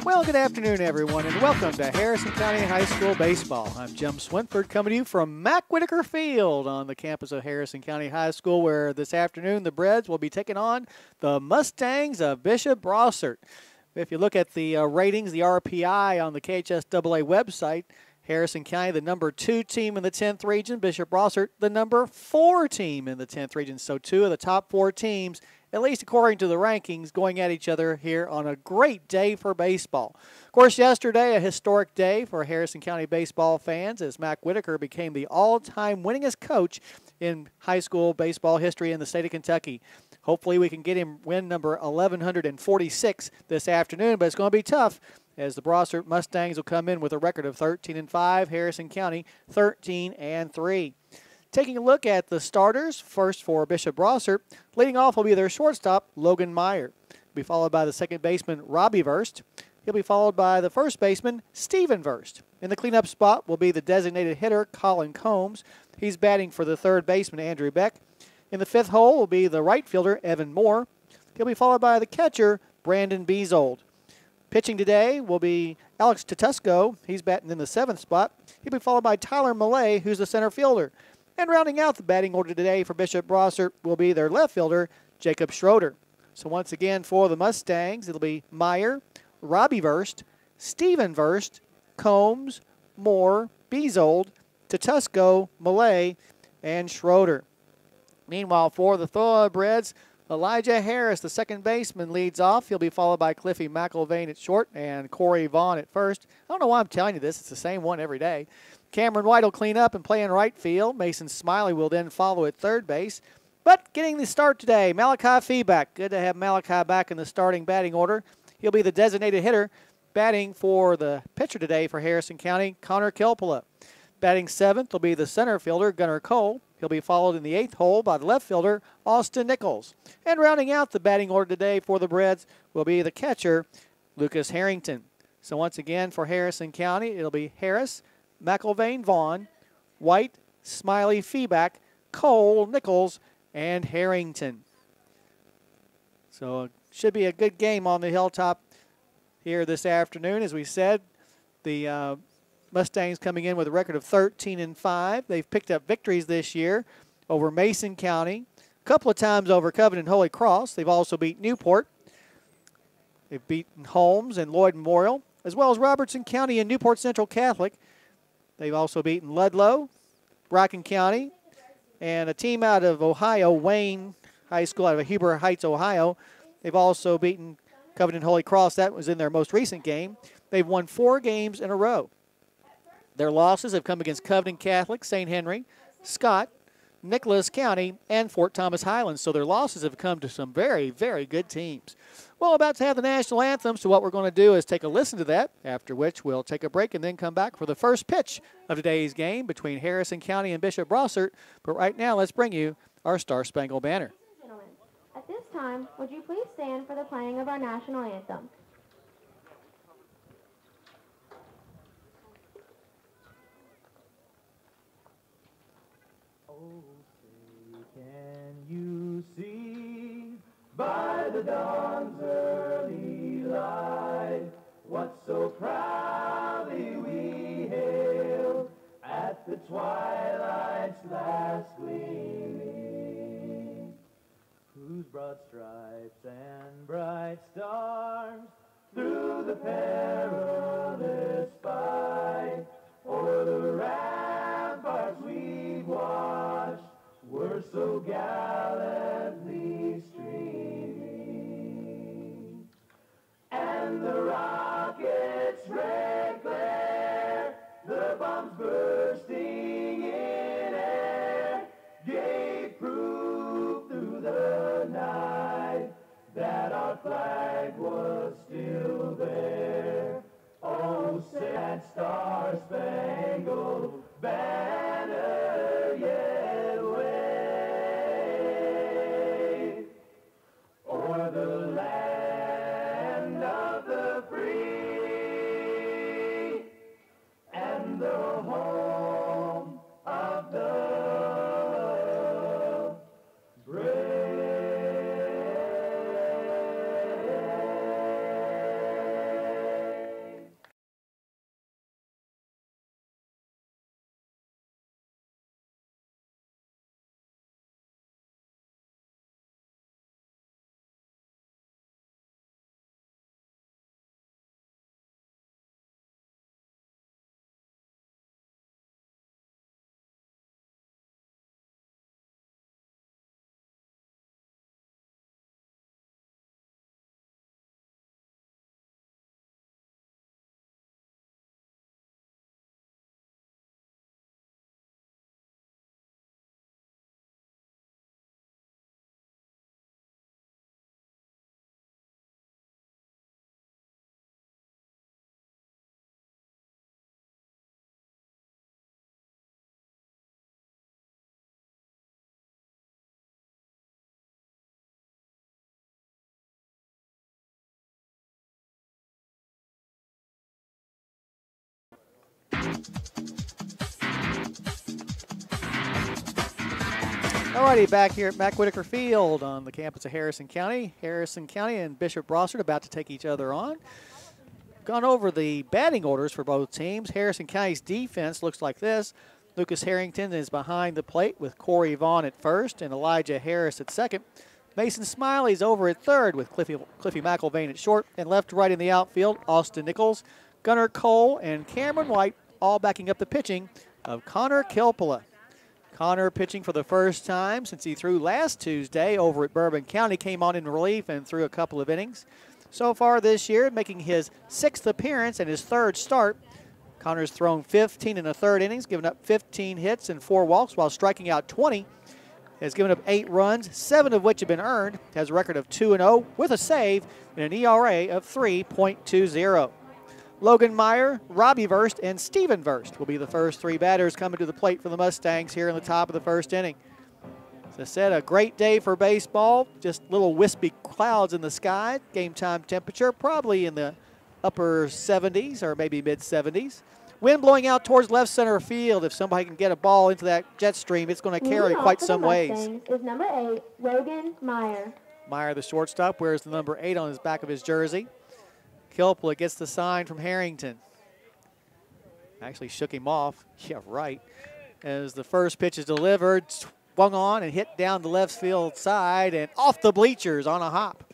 Well, good afternoon, everyone, and welcome to Harrison County High School Baseball. I'm Jim Swinford coming to you from Mack Whitaker Field on the campus of Harrison County High School, where this afternoon the Breds will be taking on the Mustangs of Bishop Brossart. If you look at the ratings, the RPI on the KHSAA website, Harrison County, the number 2 team in the 10th region. Bishop Brossart, the number 4 team in the 10th region. So 2 of the top 4 teams, at least according to the rankings, going at each other here on a great day for baseball. Of course, yesterday, a historic day for Harrison County baseball fans as Mack Whitaker became the all-time winningest coach in high school baseball history in the state of Kentucky. Hopefully we can get him win number 1146 this afternoon, but it's going to be tough as the Brossart Mustangs will come in with a record of 13-5, Harrison County 13-3. Taking a look at the starters, first for Bishop Brossart, leading off will be their shortstop, Logan Meyer. He'll be followed by the second baseman, Robbie Verst. He'll be followed by the first baseman, Stephen Verst. In the cleanup spot will be the designated hitter, Colin Combs. He's batting for the third baseman, Andrew Beck. In the fifth hole will be the right fielder, Evan Moore. He'll be followed by the catcher, Brandon Beazold. Pitching today will be Alex Tatusco. He's batting in the 7th spot. He'll be followed by Tyler Millay, who's the center fielder. And rounding out the batting order today for Bishop Brossart will be their left fielder, Jacob Schroeder. So once again for the Mustangs, it'll be Meyer, Robbie Verst, Stephen Verst, Combs, Moore, Beazold, Tatusco, Millay, and Schroeder. Meanwhile, for the Thoroughbreds, Elijah Harris, the second baseman, leads off. He'll be followed by Cliffy McIlvain at short and Corey Vaughn at first. I don't know why I'm telling you this. It's the same one every day. Cameron White will clean up and play in right field. Mason Smiley will then follow at third base. But getting the start today, Malachi Feeback. Good to have Malachi back in the starting batting order. He'll be the designated hitter. Batting for the pitcher today for Harrison County, Connor Kelpula. Batting 7th will be the center fielder, Gunnar Cole. He'll be followed in the 8th hole by the left fielder, Austin Nichols. And rounding out the batting order today for the Breds will be the catcher, Lucas Harrington. So once again for Harrison County, it'll be Harris, McIlvain, Vaughn, White, Smiley, Feeback, Cole, Nichols, and Harrington. So it should be a good game on the hilltop here this afternoon. As we said, the Mustangs coming in with a record of 13-5. They've picked up victories this year over Mason County, a couple of times over Covenant Holy Cross. They've also beat Newport. They've beaten Holmes and Lloyd Memorial, as well as Robertson County and Newport Central Catholic. They've also beaten Ludlow, Bracken County, and a team out of Ohio, Wayne High School out of Heber Heights, Ohio. They've also beaten Covenant Holy Cross. That was in their most recent game. They've won 4 games in a row. Their losses have come against Covenant Catholic, St. Henry, Scott, Nicholas County, and Fort Thomas Highlands. So their losses have come to some very, very good teams. Well, about to have the national anthem, so what we're going to do is take a listen to that, after which we'll take a break and then come back for the first pitch of today's game between Harrison County and Bishop Brossart. But right now, let's bring you our Star Spangled Banner. Ladies and gentlemen, at this time, would you please stand for the playing of our national anthem? Can you see by the dawn's early light what so proudly we hailed at the twilight's last gleaming, whose broad stripes and bright stars through the perilous fight o'er the ramparts we've watched were so gallantly streaming, and the rocket's red glare, the bombs bursting in air, gave proof through the night that our flag was still there. Oh, sad star-spangled banner yet wave o'er the land of the free and the home of the brave. Alrighty, back here at Mack Whitaker Field on the campus of Harrison County. Harrison County and Bishop Brossart about to take each other on. Gone over the batting orders for both teams. Harrison County's defense looks like this. Lucas Harrington is behind the plate with Corey Vaughn at first and Elijah Harris at second. Mason Smiley's over at third with Cliffy McElvain at short. And left to right in the outfield, Austin Nichols, Gunnar Cole, and Cameron White all backing up the pitching of Connor Kilpala. Connor pitching for the first time since he threw last Tuesday over at Bourbon County, came on in relief and threw a couple of innings. So far this year, making his 6th appearance and his 3rd start. Connor's thrown 15 in the 3rd innings, given up 15 hits and 4 walks while striking out 20. Has given up 8 runs, 7 of which have been earned. Has a record of 2-0 with a save and an ERA of 3.20. Logan Meyer, Robbie Verst, and Steven Verst will be the first 3 batters coming to the plate for the Mustangs here in the top of the 1st inning. As I said, a great day for baseball. Just little wispy clouds in the sky. Game time temperature probably in the upper 70s or maybe mid 70s. Wind blowing out towards left center field. If somebody can get a ball into that jet stream, it's going to carry quite some ways. Is number 8, Logan Meyer. Meyer, the shortstop, wears the number 8 on his back of his jersey. Kilpala gets the sign from Harrington. Actually shook him off. Yeah, right. As the first pitch is delivered, swung on and hit down the left field side and off the bleachers on a hop.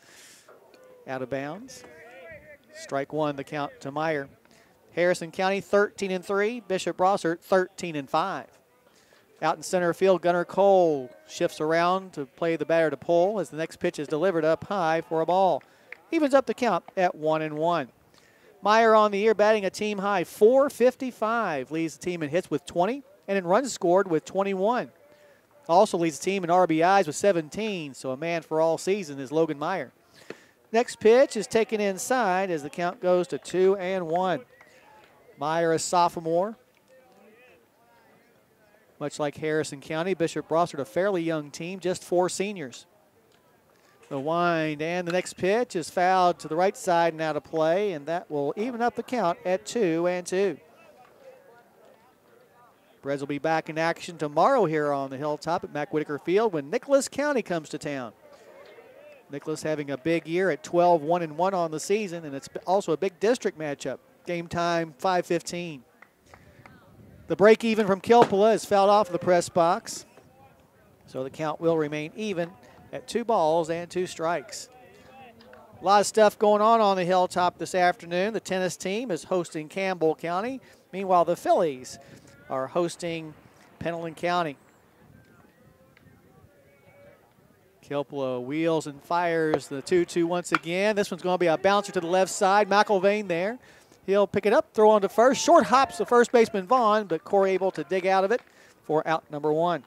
Out of bounds. Strike 1, the count to Meyer. Harrison County 13-3, Bishop Brossart 13-5. Out in center field, Gunnar Cole shifts around to play the batter to pull as the next pitch is delivered up high for a ball. Evens up the count at 1-1. Meyer on the year batting a team high .455. Leads the team in hits with 20 and in runs scored with 21. Also leads the team in RBIs with 17, so a man for all season is Logan Meyer. Next pitch is taken inside as the count goes to 2-1. Meyer, a sophomore. Much like Harrison County, Bishop Brossart, a fairly young team, just 4 seniors. The wind and the next pitch is fouled to the right side and out of play, and that will even up the count at 2-2. Reds will be back in action tomorrow here on the hilltop at Mack Whitaker Field when Nicholas County comes to town. Nicholas having a big year at 12-1-1 on the season, and it's also a big district matchup. Game time 5:15. The break even from Kilpala is fouled off the press box, so the count will remain even at 2 balls and 2 strikes. A lot of stuff going on the hilltop this afternoon. The tennis team is hosting Campbell County. Meanwhile, the Phillies are hosting Pendleton County. Kilpala wheels and fires the 2-2 once again. This one's going to be a bouncer to the left side. McElvain there. He'll pick it up, throw on to first. Short hops the first baseman Vaughn, but Corey able to dig out of it for out number 1.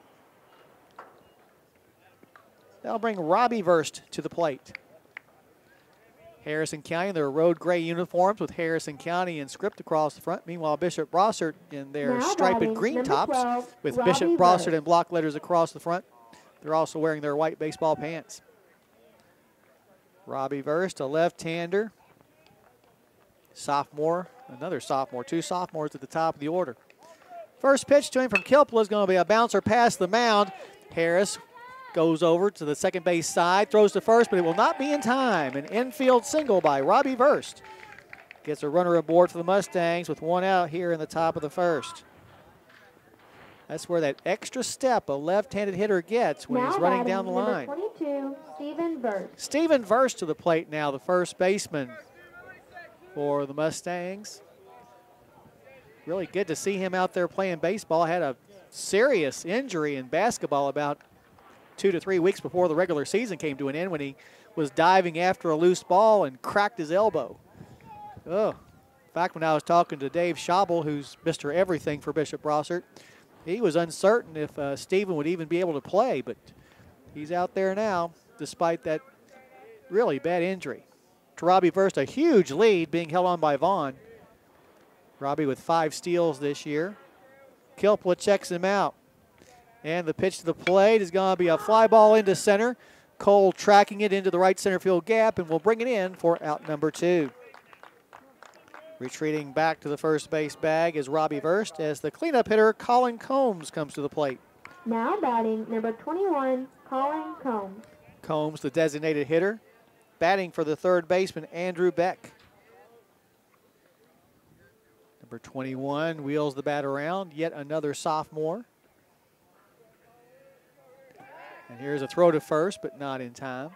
That'll bring Robbie Verst to the plate. Harrison County in their road gray uniforms with Harrison County in script across the front. Meanwhile, Bishop Brossart in their striped green tops 12, with Robbie Bishop Brossart Verst. in block letters across the front. They're also wearing their white baseball pants. Robbie Verst, a left-hander. Sophomore, another sophomore, 2 sophomores at the top of the order. First pitch to him from Kilpala is going to be a bouncer past the mound. Harris goes over to the second base side, throws to first, but it will not be in time. An infield single by Robbie Verst. Gets a runner aboard for the Mustangs with 1 out here in the top of the 1st. That's where that extra step a left-handed hitter gets when he's running down the line. 22, Steven Verst. Steven Verst to the plate now, the first baseman for the Mustangs. Really good to see him out there playing baseball. Had a serious injury in basketball about 2 to 3 weeks before the regular season came to an end when he was diving after a loose ball and cracked his elbow. Oh, in fact, when I was talking to Dave Schabel, who's Mr. Everything for Bishop Brossart, he was uncertain if Steven would even be able to play, but he's out there now despite that really bad injury. To Robbie Verst, a huge lead being held on by Vaughn. Robbie with 5 steals this year. Kilpala checks him out. And the pitch to the plate is going to be a fly ball into center. Cole tracking it into the right center field gap and will bring it in for out number 2. Retreating back to the first base bag is Robbie Verst as the cleanup hitter Colin Combs comes to the plate. Now batting, number 21, Colin Combs. Combs, the designated hitter. Batting for the third baseman, Andrew Beck. Number 21 wheels the bat around, yet another sophomore. And here's a throw to first, but not in time.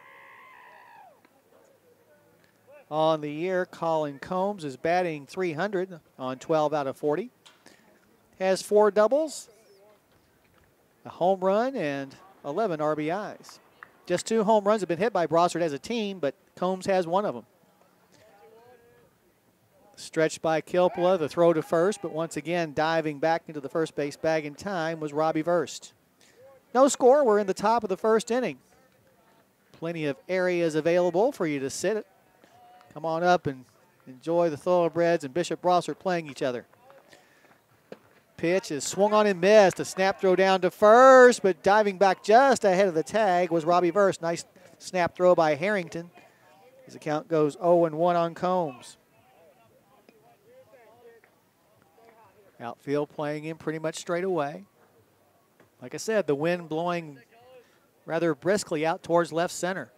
On the year, Colin Combs is batting .300 on 12 out of 40. Has 4 doubles, a home run, and 11 RBIs. Just 2 home runs have been hit by Brossart as a team, but Combs has 1 of them. Stretched by Kilpala, the throw to first, but once again diving back into the first base bag in time was Robbie Verst. No score, we're in the top of the first inning. Plenty of areas available for you to sit. Come on up and enjoy the Thoroughbreds and Bishop Brossart playing each other. Pitch is swung on and missed. A snap throw down to first, but diving back just ahead of the tag was Robbie Verst. Nice snap throw by Harrington. His account goes 0-1 on Combs. Outfield playing in pretty much straight away. Like I said, the wind blowing rather briskly out towards left center.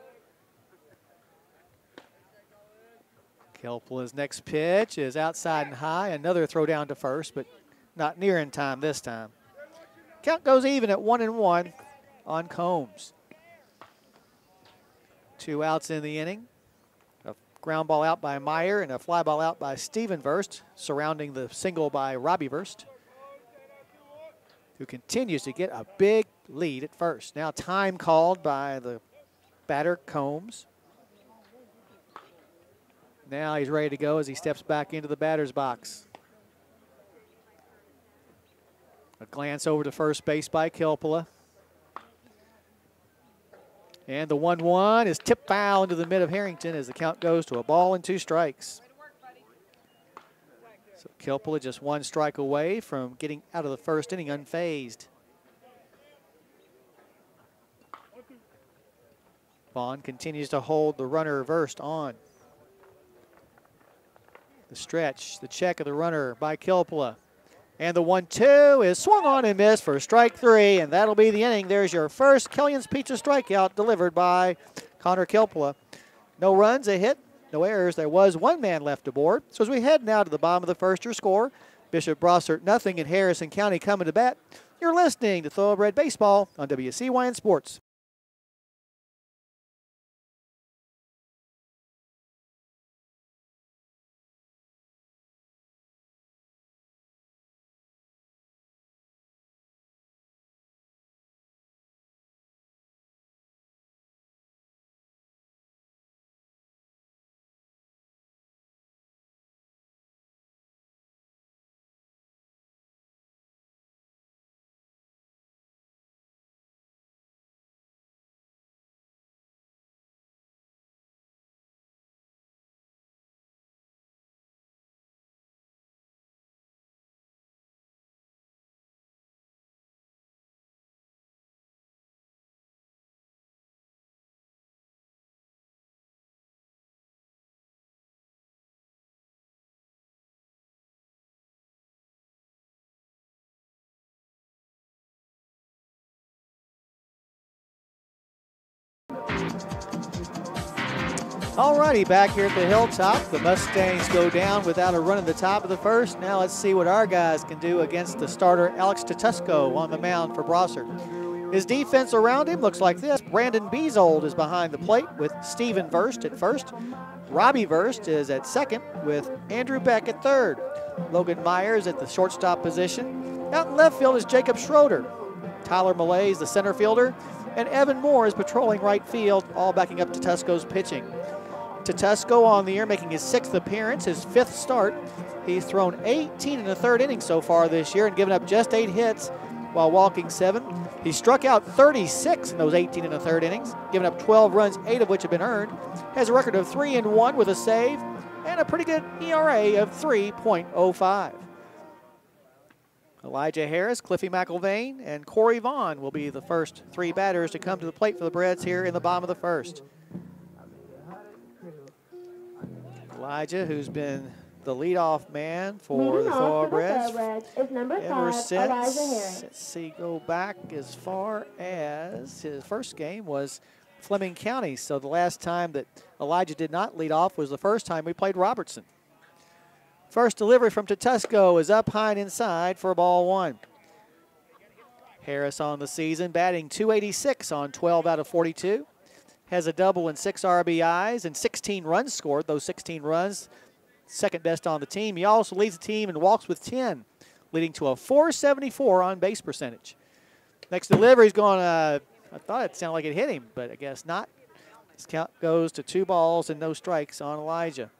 Kelpala's next pitch is outside and high. Another throw down to first, but not near in time this time. Count goes even at 1-1 on Combs. 2 outs in the inning. A ground ball out by Meyer and a fly ball out by Stephen Verst, surrounding the single by Robbie Verst, who continues to get a big lead at first. Now time called by the batter, Combs. Now he's ready to go as he steps back into the batter's box. A glance over to first base by Kilpala. And the 1-1 is tipped foul into the mid of Harrington as the count goes to a ball and 2 strikes. So Kilpala just 1 strike away from getting out of the first inning unfazed. Vaughn continues to hold the runner Verst on. The stretch, the check of the runner by Kilpala. And the 1-2 is swung on and missed for strike 3, and that'll be the inning. There's your first Killian's Pizza strikeout delivered by Connor Kilpala. No runs, a hit, no errors. There was 1 man left aboard. So as we head now to the bottom of the first, your score, Bishop Brossart nothing, and Harrison County coming to bat. You're listening to Thoroughbred Baseball on WCYN Sports. Alrighty, back here at the Hilltop, the Mustangs go down without a run at the top of the first. Now let's see what our guys can do against the starter Alex Tatusco on the mound for Brossart. His defense around him looks like this. Brandon Beazold is behind the plate with Stephen Verst at first. Robbie Verst is at second with Andrew Beck at third. Logan Myers at the shortstop position. Out in left field is Jacob Schroeder. Tyler Millay is the center fielder. And Evan Moore is patrolling right field, all backing up Tatusco's pitching. Tatusco on the year making his 6th appearance, his 5th start. He's thrown 18 in the 3rd inning so far this year and given up just 8 hits while walking 7. He struck out 36 in those 18 in the 3rd innings, giving up 12 runs, 8 of which have been earned. Has a record of 3-1 with a save and a pretty good ERA of 3.05. Elijah Harris, Cliffy McIlvain, and Corey Vaughn will be the first 3 batters to come to the plate for the Breds here in the bottom of the first. Elijah, who's been the leadoff man for Leading the off for the Thoroughbreds. Thoroughbreds is number Ever 5, since, Elijah Harris. let's see, go back as far as his first game was Fleming County. So the last time that Elijah did not lead off was the first time we played Robertson. First delivery from Tutusco is up high and inside for ball 1. Harris on the season, batting .286 on 12 out of 42. Has a double and 6 RBIs and 16 runs scored. Those 16 runs, second best on the team. He also leads the team in walks with 10, leading to a .474 on base percentage. Next delivery is going to, I thought it sounded like it hit him, but I guess not. This count goes to 2 balls and no strikes on Elijah.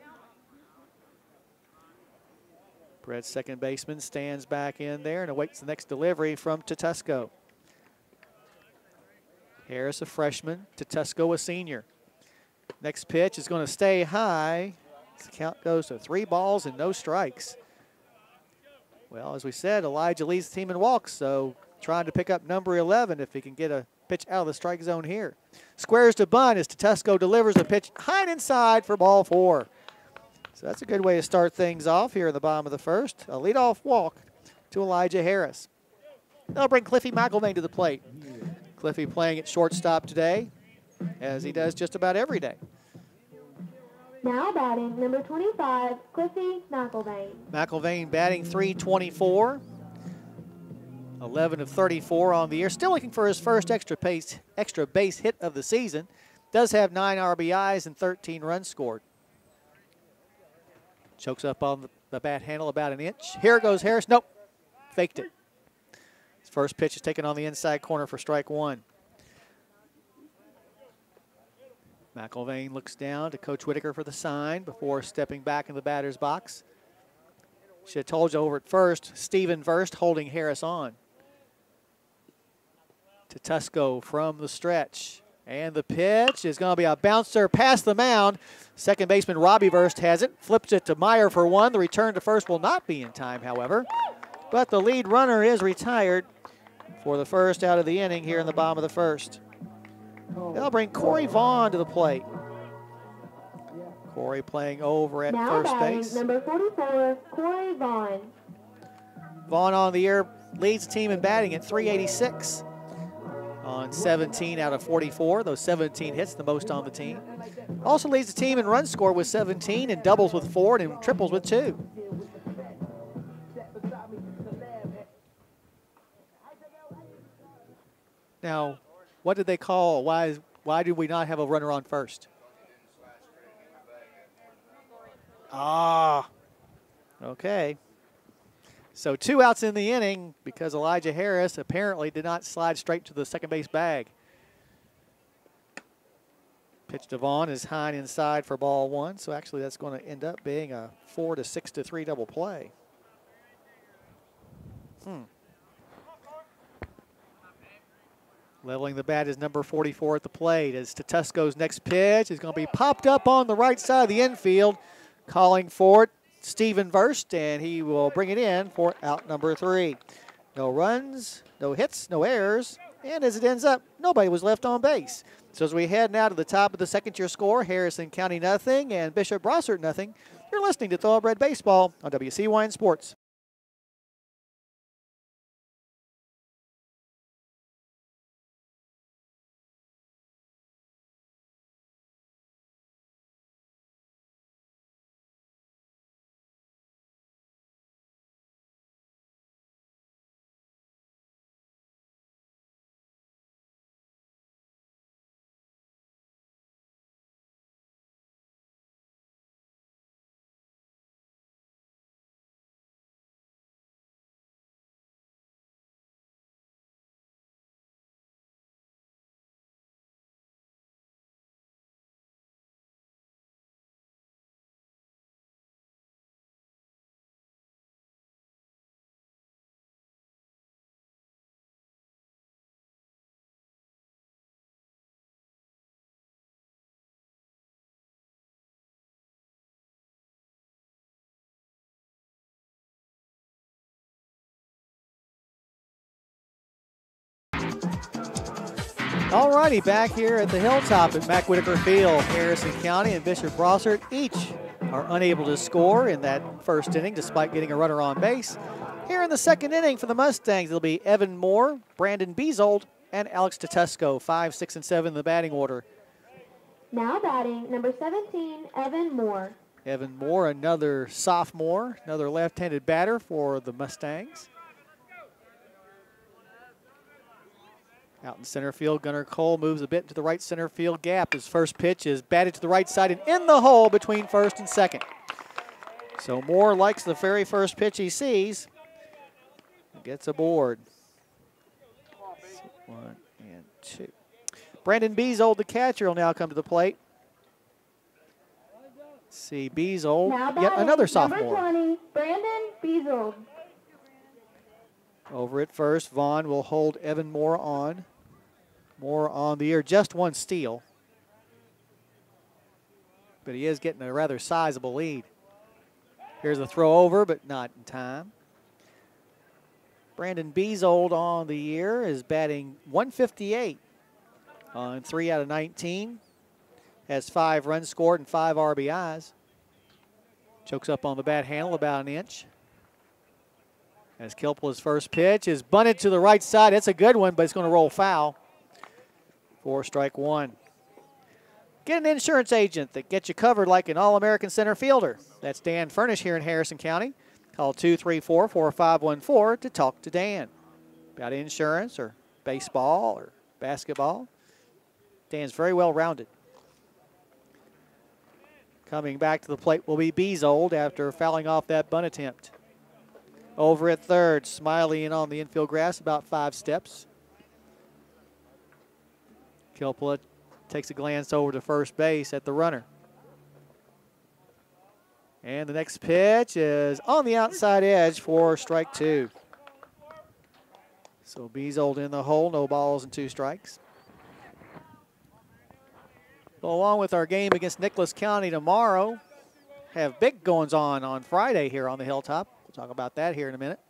Brett's second baseman stands back in there and awaits the next delivery from Tutusco. Harris, a freshman. Tutusco, a senior. Next pitch is going to stay high. The count goes to 3 balls and no strikes. Well, as we said, Elijah leads the team in walks, so trying to pick up number 11 if he can get a pitch out of the strike zone here. Squares to bunt as Tutusco delivers a pitch high and inside for ball 4. So that's a good way to start things off here in the bottom of the first. A leadoff walk to Elijah Harris. They'll bring Cliffy McElvain to the plate. Cliffy playing at shortstop today, as he does just about every day. Now batting, number 25, Cliffy McElvain. McElvain batting .324. 11 of 34 on the year. Still looking for his first extra base hit of the season. Does have 9 RBIs and 13 runs scored. Chokes up on the bat handle about an inch. Here goes Harris. Nope. Faked it. His first pitch is taken on the inside corner for strike 1. McElvain looks down to Coach Whitaker for the sign before stepping back in the batter's box. Should have told you over at first, Stephen Verst holding Harris on. Tutusco from the stretch. And the pitch is going to be a bouncer past the mound. Second baseman Robbie Verst has it. Flips it to Meyer for 1. The return to first will not be in time, however. But the lead runner is retired for the first out of the inning here in the bottom of the first. They'll bring Corey Vaughn to the plate. Corey playing over at first base. Number 44, Corey Vaughn. Vaughn on the year leads the team in batting at .386 on 17 out of 44. Those 17 hits, the most on the team. Also leads the team in run score with 17 and doubles with 4 and triples with 2. Now, what did they call? Why did we not have a runner on first? Okay. So 2 outs in the inning because Elijah Harris apparently did not slide straight to the second base bag. Pitch to Vaughn is high and inside for ball 1. So actually that's going to end up being a 4 to 6 to 3 double play. Leveling the bat is number 44 at the plate as Tutusco's next pitch is going to be popped up on the right side of the infield. Calling for it, Stephen Verst, and he will bring it in for out number 3. No runs, no hits, no errors, and as it ends up, nobody was left on base. So as we head now to the top of the second-year score, Harrison County nothing and Bishop Brossart nothing. You're listening to Thoroughbred Baseball on WCYN Sports. All righty, back here at the Hilltop at Mack Whitaker Field, Harrison County and Bishop Brossart each are unable to score in that first inning despite getting a runner on base. Here in the second inning for the Mustangs, it'll be Evan Moore, Brandon Beazold, and Alex Tedesco, 5, 6, and 7 in the batting order. Now batting, number 17, Evan Moore. Evan Moore, another sophomore, another left-handed batter for the Mustangs. Out in center field, Gunnar Cole moves a bit to the right center field gap. His first pitch is batted to the right side and in the hole between first and second. So Moore likes the very first pitch he sees. Gets aboard. 1 and 2. Brandon Beazold, the catcher, will now come to the plate. See Beazold, yet another sophomore. Number 20, Brandon Beazold. Over at first, Vaughn will hold Evan Moore on. Moore on the year, just one steal. But he is getting a rather sizable lead. Here's a throw over, but not in time. Brandon Beazold on the year is batting .158 on 3 out of 19. Has 5 runs scored and 5 RBIs. Chokes up on the bat handle about an inch. As Kilpela's first pitch is bunted to the right side. It's a good one, but it's going to roll foul for strike 1. Get an insurance agent that gets you covered like an All-American center fielder. That's Dan Furnish here in Harrison County. Call 234-4514 to talk to Dan about insurance or baseball or basketball. Dan's very well rounded. Coming back to the plate will be Beazold after fouling off that bunt attempt. Over at third, Smiley in on the infield grass about 5 steps. Kilpela takes a glance over to first base at the runner. And the next pitch is on the outside edge for strike 2. So Beazold in the hole, no balls and 2 strikes. So along with our game against Nicholas County tomorrow, have big goings on Friday here on the Hilltop. We'll talk about that here in a minute.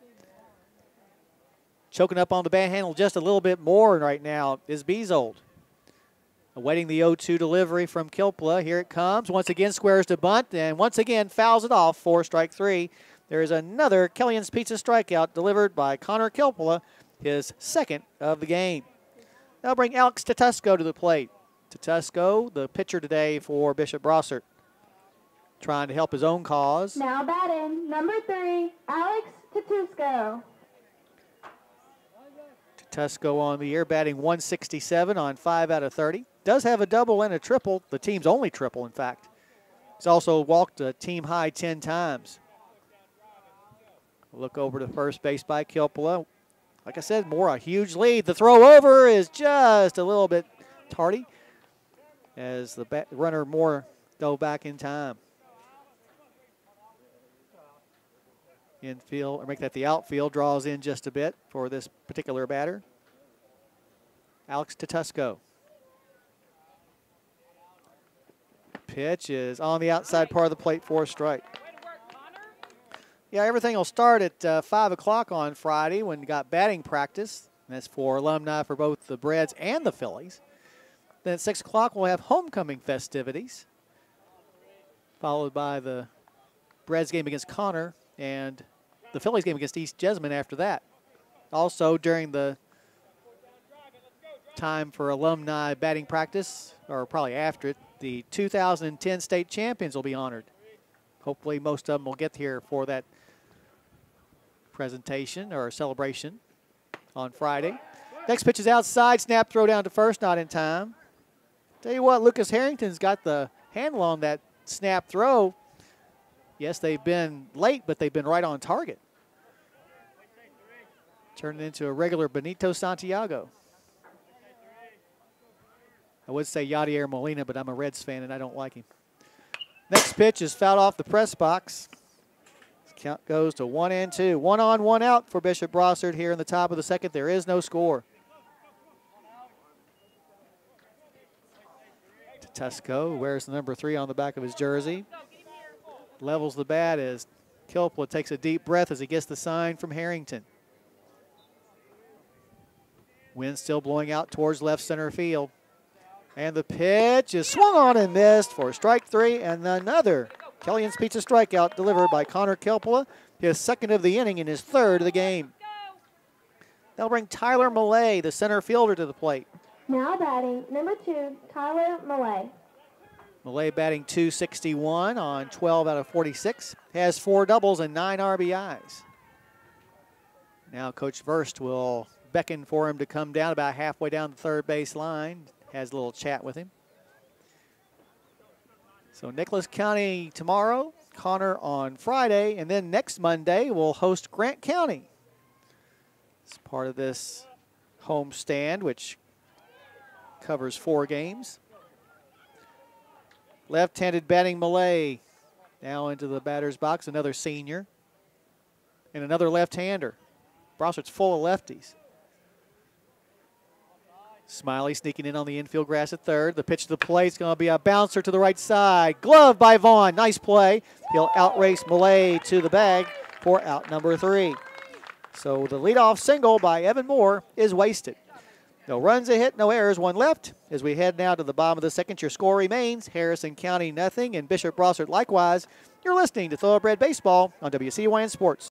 Choking up on the bat handle just a little bit more right now is Beazold. Awaiting the 0-2 delivery from Kilpela. Here it comes. Once again squares to bunt and once again fouls it off for strike 3. There is another Kellyan's Pizza strikeout delivered by Connor Kilpela, his second of the game. Now bring Alex Tedesco to the plate. Tedesco, the pitcher today for Bishop Brossart, trying to help his own cause. Now batting, number 3, Alex Tedesco. Tedesco on the year, batting .167 on 5 out of 30. Does have a double and a triple, the team's only triple, in fact. He's also walked a team high 10 times. Look over to first base by Kilpela. Like I said, Moore a huge lead. The throw over is just a little bit tardy as the runner Moore dove back in time. Infield, or make that the outfield, draws in just a bit for this particular batter. Alex Tedesco. Pitch is on the outside part of the plate for a strike. Yeah, everything will start at 5 o'clock on Friday when you got batting practice. And that's for alumni for both the Braves and the Phillies. Then at 6 o'clock we'll have homecoming festivities, followed by the Braves game against Connor and the Phillies game against East Jessamine after that. Also during the time for alumni batting practice, or probably after it, the 2010 state champions will be honored. Hopefully most of them will get here for that presentation or celebration on Friday. Next pitch is outside, snap throw down to first, not in time. Tell you what, Lucas Harrington's got the handle on that snap throw. Yes, they've been late, but they've been right on target. Turning into a regular Benito Santiago. I would say Yadier Molina, but I'm a Reds fan and I don't like him. Next pitch is fouled off the press box. Count goes to 1-2. 1 on, 1 out for Bishop Brossart here in the top of the second. There is no score. Tedesco wears the number 3 on the back of his jersey. Levels the bat as Kilpela takes a deep breath as he gets the sign from Harrington. Wind still blowing out towards left center field. And the pitch is swung on and missed for strike 3, and another Kellyan's Pizza strikeout delivered by Connor Kelpula, his second of the inning and his third of the game. That'll bring Tyler Millay, the center fielder, to the plate. Now batting, number 2, Tyler Millay. Millay batting .261 on 12 out of 46. Has 4 doubles and 9 RBIs. Now Coach Verst will beckon for him to come down about halfway down the third base line. Has a little chat with him. So Nicholas County tomorrow, Connor on Friday, and then next Monday we'll host Grant County. It's part of this homestand, which covers 4 games. Left-handed batting Millay now into the batter's box, another senior. And another left-hander. Brossart's full of lefties. Smiley sneaking in on the infield grass at third. The pitch to the plate is going to be a bouncer to the right side. Glove by Vaughn. Nice play. He'll outrace Millay to the bag for out number 3. So the leadoff single by Evan Moore is wasted. No runs, a hit, no errors, 1 left. As we head now to the bottom of the second, your score remains Harrison County nothing and Bishop Brossart likewise. You're listening to Thoroughbred Baseball on WCYN Sports.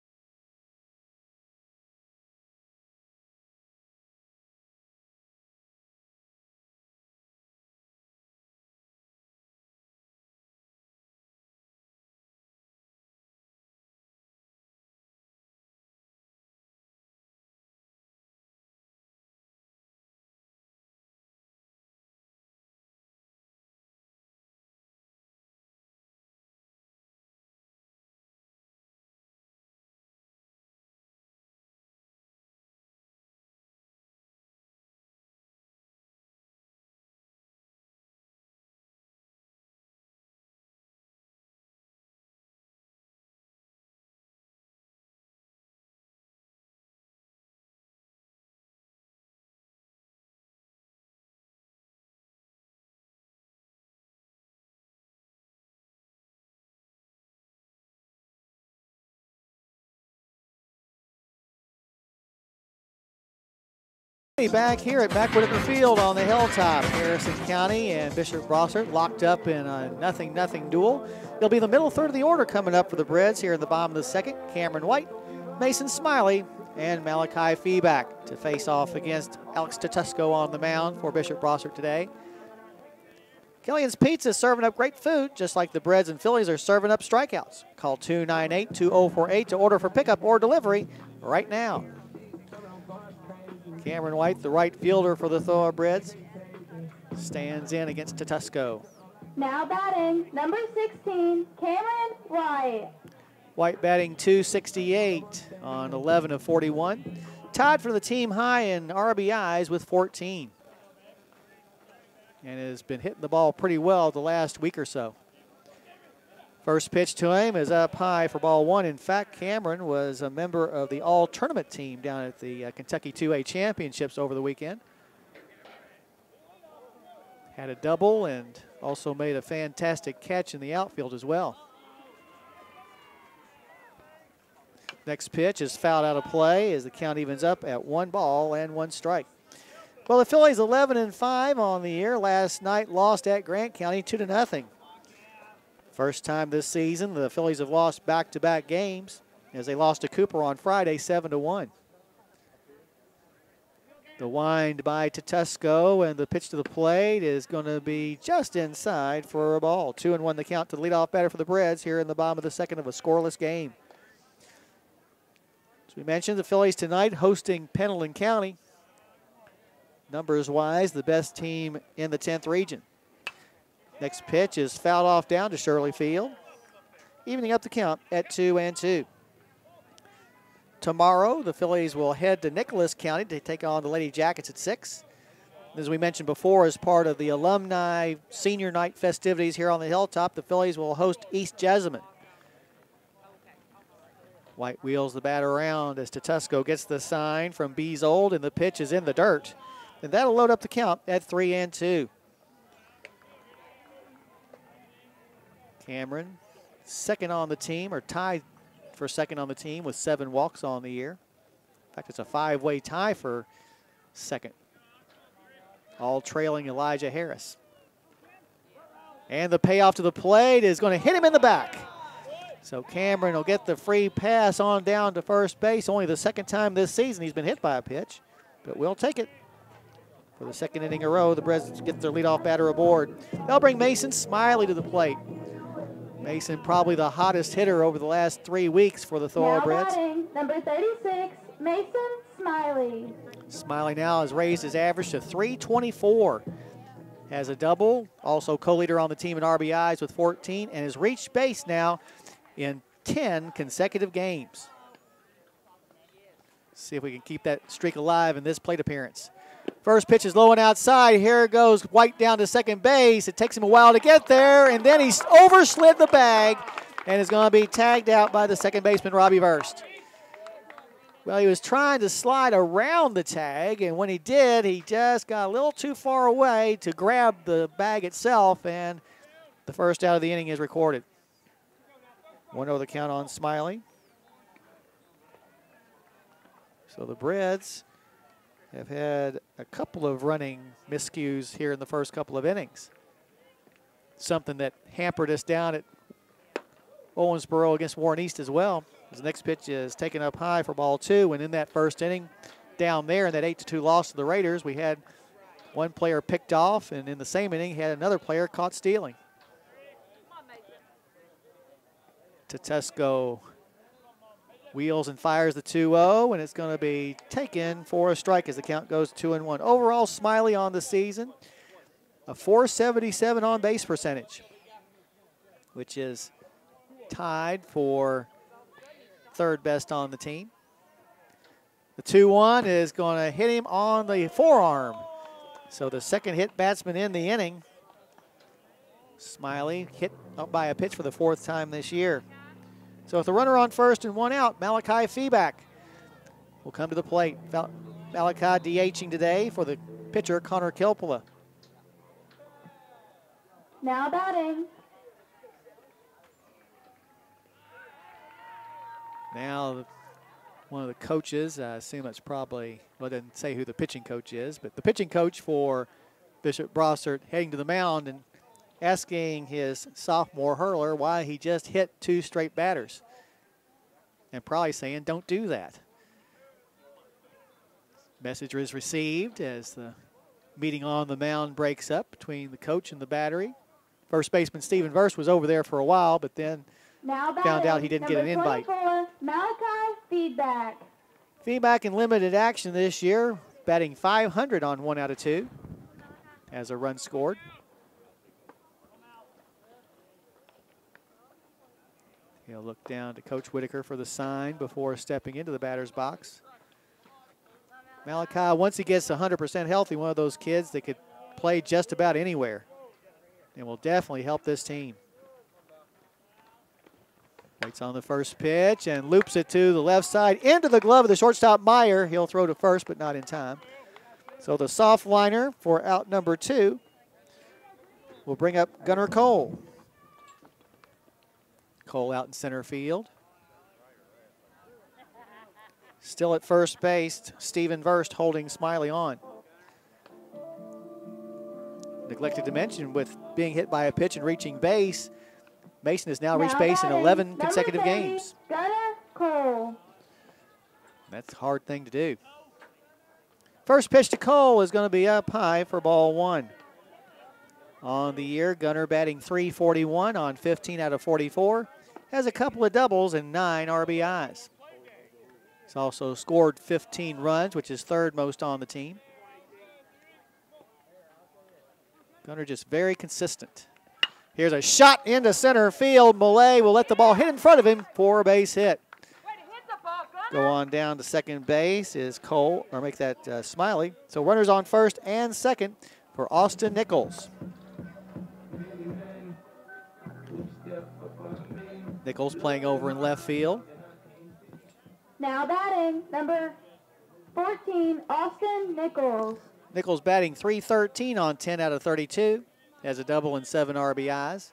Back here at Mac Whitaker Field on the hilltop. Harrison County and Bishop Brossart locked up in a 0-0 duel. It'll be the middle third of the order coming up for the Breds here in the bottom of the second. Cameron White, Mason Smiley, and Malachi Feeback to face off against Alex Tatusco on the mound for Bishop Brossart today. Kellyan's Pizza is serving up great food, just like the Breds and Phillies are serving up strikeouts. Call 298-2048 to order for pickup or delivery right now. Cameron White, the right fielder for the Thoroughbreds, stands in against Tatusco. Now batting, number 16, Cameron White. White batting .268 on 11 of 41. Tied for the team high in RBIs with 14. And has been hitting the ball pretty well the last week or so. First pitch to him is up high for ball 1. In fact, Cameron was a member of the all-tournament team down at the Kentucky 2A Championships over the weekend. Had a double and also made a fantastic catch in the outfield as well. Next pitch is fouled out of play as the count evens up at 1 ball and 1 strike. Well, the Phillies 11-5 on the year. Last night lost at Grant County 2-0. First time this season the Phillies have lost back-to-back games as they lost to Cooper on Friday 7-1. The wind by Tatusco and the pitch to the plate is going to be just inside for a ball. 2-1 the count to the leadoff batter for the Breds here in the bottom of the second of a scoreless game. As we mentioned, the Phillies tonight hosting Pendleton County. Numbers-wise, the best team in the 10th region. Next pitch is fouled off down to Shirley Field, evening up the count at 2-2. Tomorrow, the Phillies will head to Nicholas County to take on the Lady Jackets at 6. As we mentioned before, as part of the alumni senior night festivities here on the hilltop, the Phillies will host East Jessamine. White wheels the bat around as Tatusco gets the sign from Beasold, and the pitch is in the dirt. And that'll load up the count at 3-2. Cameron, second on the team, or tied for second on the team with 7 walks on the year. In fact, it's a 5-way tie for second. All trailing Elijah Harris. And the payoff to the plate is going to hit him in the back. So Cameron will get the free pass on down to first base. Only the second time this season he's been hit by a pitch, but we'll take it. For the second inning in a row, the Braves get their leadoff batter aboard. They'll bring Mason Smiley to the plate. Mason probably the hottest hitter over the last 3 weeks for the Thoroughbreds. Now batting, number 36, Mason Smiley. Smiley now has raised his average to .324. Has a double, also co-leader on the team in RBIs with 14, and has reached base now in 10 consecutive games. See if we can keep that streak alive in this plate appearance. First pitch is low and outside. Here goes White down to second base. It takes him a while to get there, and then he's overslid the bag and is going to be tagged out by the second baseman, Robbie Verst. Well, he was trying to slide around the tag, and when he did, he just got a little too far away to grab the bag itself, and the first out of the inning is recorded. 1-0 the count on Smiley. So the Braves have had a couple of running miscues here in the first couple of innings. Something that hampered us down at Owensboro against Warren East as well. His next pitch is taken up high for ball 2, and in that first inning, down there in that 8-2 loss to the Raiders, we had one player picked off, and in the same inning, had another player caught stealing. Tetusco wheels and fires the 2-0, and it's going to be taken for a strike as the count goes 2-1. Overall, Smiley on the season, a .477 on base percentage, which is tied for third best on the team. The 2-1 is going to hit him on the forearm. So the second hit batsman in the inning. Smiley hit up by a pitch for the 4th time this year. So with the runner on first and 1 out, Malachi Feeback will come to the plate. Malachi DHing today for the pitcher, Connor Kilpula. Now batting. Now one of the coaches, I assume it's probably, well, it doesn't say who the pitching coach is, but the pitching coach for Bishop Brossart heading to the mound and asking his sophomore hurler why he just hit 2 straight batters, and probably saying, don't do that. Message is received as the meeting on the mound breaks up between the coach and the battery. First baseman Stephen Verst was over there for a while, but then found out he didn't get an invite. 24, Malachi Feeback. Feeback in limited action this year, batting .500 on 1 out of 2 as a run scored. He'll look down to Coach Whitaker for the sign before stepping into the batter's box. Malachi, once he gets 100% healthy, one of those kids that could play just about anywhere and will definitely help this team. Waits on the first pitch and loops it to the left side into the glove of the shortstop Meyer. He'll throw to first, but not in time. So the soft liner for out number 2 will bring up Gunnar Cole. Cole out in center field. Still at first base, Stephen Verst holding Smiley on. Neglected to mention, with being hit by a pitch and reaching base, Mason has now reached base in 11 consecutive games. Gunnar Cole. That's a hard thing to do. First pitch to Cole is going to be up high for ball 1. On the year, Gunnar batting .341 on 15 out of 44. Has a couple of doubles and 9 RBIs. He's also scored 15 runs, which is 3rd most on the team. Gunnar just very consistent. Here's a shot into center field. Millay will let the ball hit in front of him for a base hit. Go on down to second base is Cole, or make that Smiley. So runners on first and second for Austin Nichols. Nichols playing over in left field. Now batting, number 14, Austin Nichols. Nichols batting .313 on 10 out of 32. Has a double and 7 RBIs.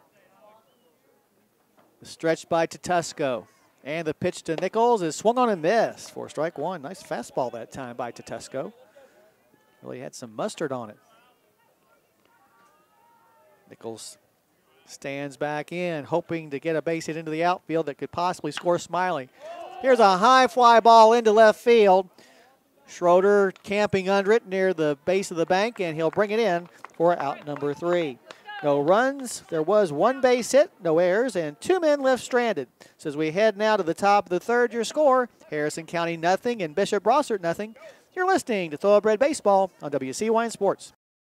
The stretch by Tetusco. And the pitch to Nichols is swung on and missed for strike 1. Nice fastball that time by Tetusco. Really had some mustard on it. Nichols Stands back in, hoping to get a base hit into the outfield that could possibly score Smiley. Here's a high fly ball into left field. Schroeder camping under it near the base of the bank, and he'll bring it in for out number 3. No runs. There was 1 base hit, no errors, and 2 men left stranded. So as we head now to the top of the 3rd, your score, Harrison County nothing and Bishop Brossart nothing. You're listening to Thoroughbred Baseball on WCYN Sports.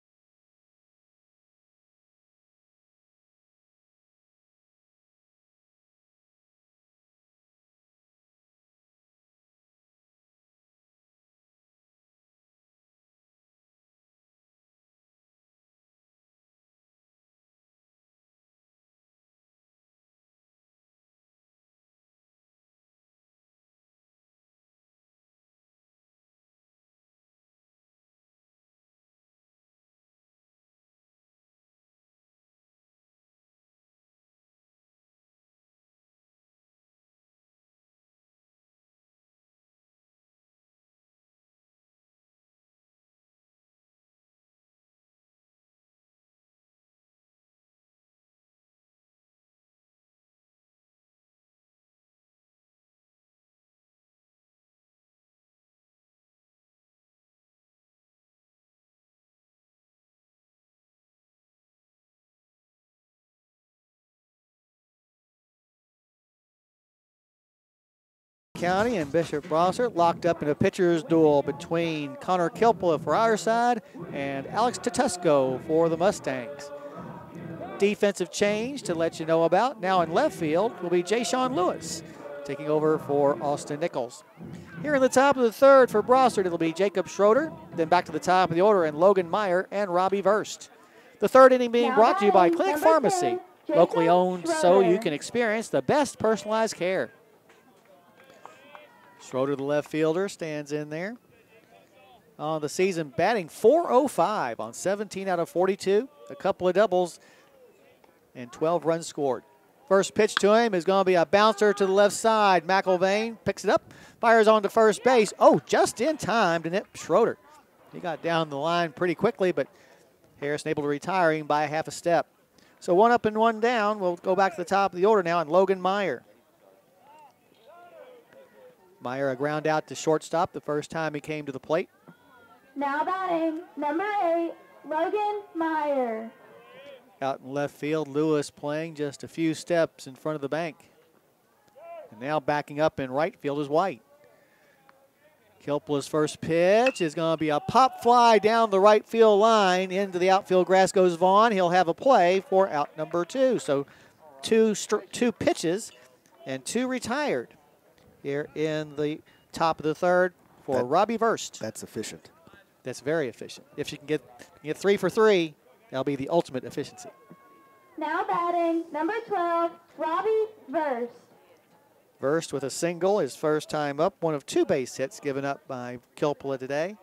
County and Bishop Brossart locked up in a pitcher's duel between Connor Kilpla for our side and Alex Tatusco for the Mustangs. Defensive change to let you know about. Now in left field will be Jay-Sean Lewis taking over for Austin Nichols. Here in the top of the 3rd for Brossart, it'll be Jacob Schroeder. Then back to the top of the order and Logan Meyer and Robbie Verst. The 3rd inning being brought to you by Clinic Pharmacy, locally owned so you can experience the best personalized care. Schroeder, the left fielder, stands in there. On the season, batting .405 on 17 out of 42. A couple of doubles and 12 runs scored. First pitch to him is going to be a bouncer to the left side. McIlvain picks it up, fires on to first base. Oh, just in time to nip Schroeder. He got down the line pretty quickly, but Harrison able to retire him by half a step. So 1 up and 1 down. We'll go back to the top of the order now, and Logan Meyer. Meyer a ground out to shortstop the first time he came to the plate. Now batting, number 8, Logan Meyer. Out in left field, Lewis playing just a few steps in front of the bank. And now backing up in right field is White. Kilpla's first pitch is going to be a pop fly down the right field line. Into the outfield grass goes Vaughn. He'll have a play for out number 2. So two pitches and 2 retired here in the top of the 3rd for Robbie Verst. That's efficient. That's very efficient. If you can get 3 for 3, that'll be the ultimate efficiency. Now batting, number 12, Robbie Verst. Verst with a single, his first time up, 1 of 2 base hits given up by Kilpla today.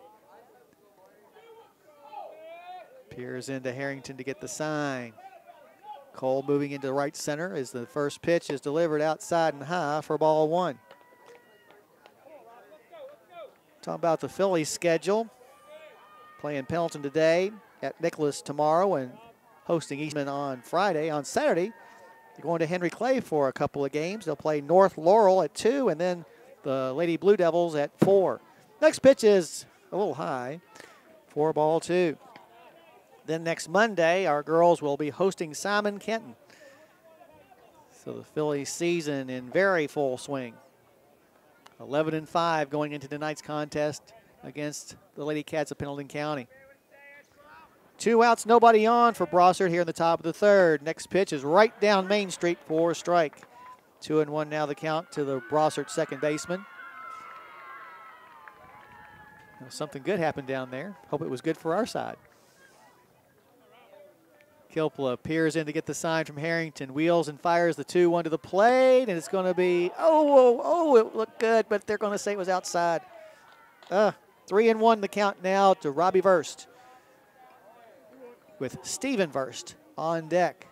Peers into Harrington to get the sign. Cole moving into right center as the first pitch is delivered outside and high for ball 1. Talking about the Phillies schedule. Playing Pendleton today, at Nicholas tomorrow, and hosting Eastman on Friday. On Saturday, they're going to Henry Clay for a couple of games. They'll play North Laurel at 2 and then the Lady Blue Devils at 4. Next pitch is a little high for ball 2. Then next Monday, our girls will be hosting Simon Kenton. So the Phillies season in very full swing. 11-5 going into tonight's contest against the Lady Cats of Pendleton County. 2 outs, nobody on for Brossart here in the top of the 3rd. Next pitch is right down Main Street for a strike. 2-1 now the count to the Brossart second baseman. Well, something good happened down there. Hope it was good for our side. Kilpla peers in to get the sign from Harrington. Wheels and fires the 2-1 to the plate, and it's going to be, it looked good, but they're going to say it was outside. 3-1 the count now to Robbie Verst, with Steven Verst on deck.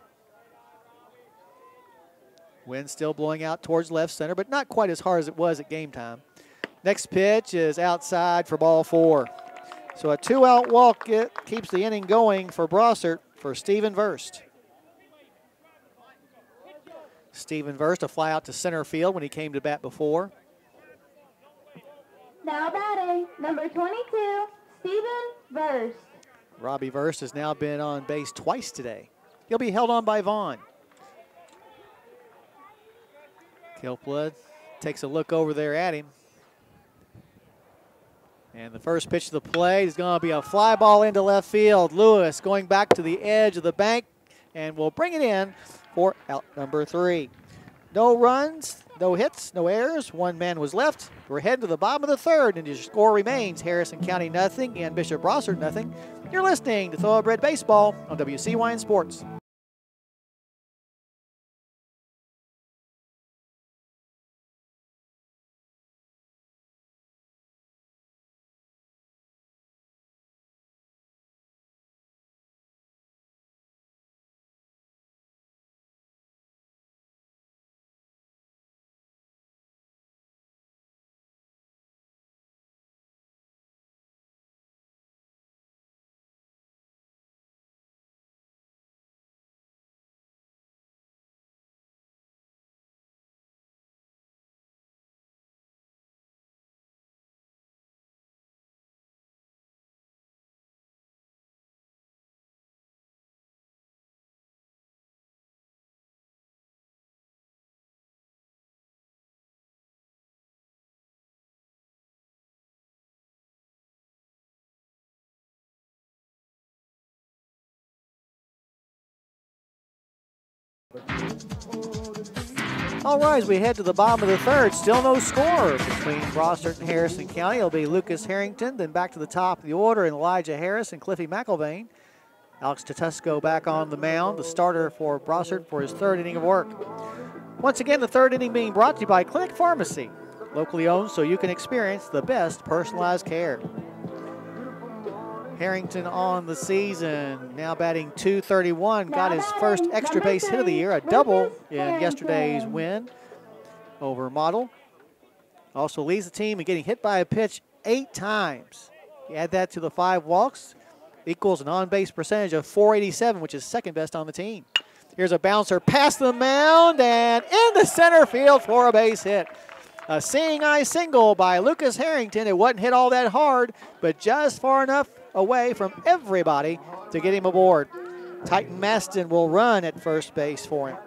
Wind still blowing out towards left center, but not quite as hard as it was at game time. Next pitch is outside for ball 4. So a 2-out walk keeps the inning going for Brossart for Steven Verst. Steven Verst, a fly out to center field when he came to bat before. Now batting, number 22, Steven Verst. Robbie Verst has now been on base twice today. He'll be held on by Vaughn. Kilpwood takes a look over there at him. And the first pitch of the plate is going to be a fly ball into left field. Lewis going back to the edge of the bank and will bring it in for out number 3. No runs, no hits, no errors. One man was left. We're heading to the bottom of the third, and your score remains Harrison County nothing and Bishop Brossart nothing. You're listening to Thoroughbred Baseball on WCYN Sports. All right, as we head to the bottom of the third, still no score between Brossart and Harrison County. It'll be Lucas Harrington, then back to the top of the order, and Elijah Harris and Cliffy McElvain. Alex Tatusco back on the mound, the starter for Brossart for his third inning of work. Once again, the third inning being brought to you by Clinic Pharmacy, locally owned so you can experience the best personalized care. Harrington on the season, now batting .231, got his first extra base hit of the year, a double in yesterday's win over Model. Also leads the team in getting hit by a pitch 8 times. You add that to the 5 walks, equals an on-base percentage of .487, which is second best on the team. Here's a bouncer past the mound and into center field for a base hit. A seeing eye single by Lucas Harrington. It wasn't hit all that hard, but just far enough away from everybody to get him aboard. Titan Maston will run at first base for him.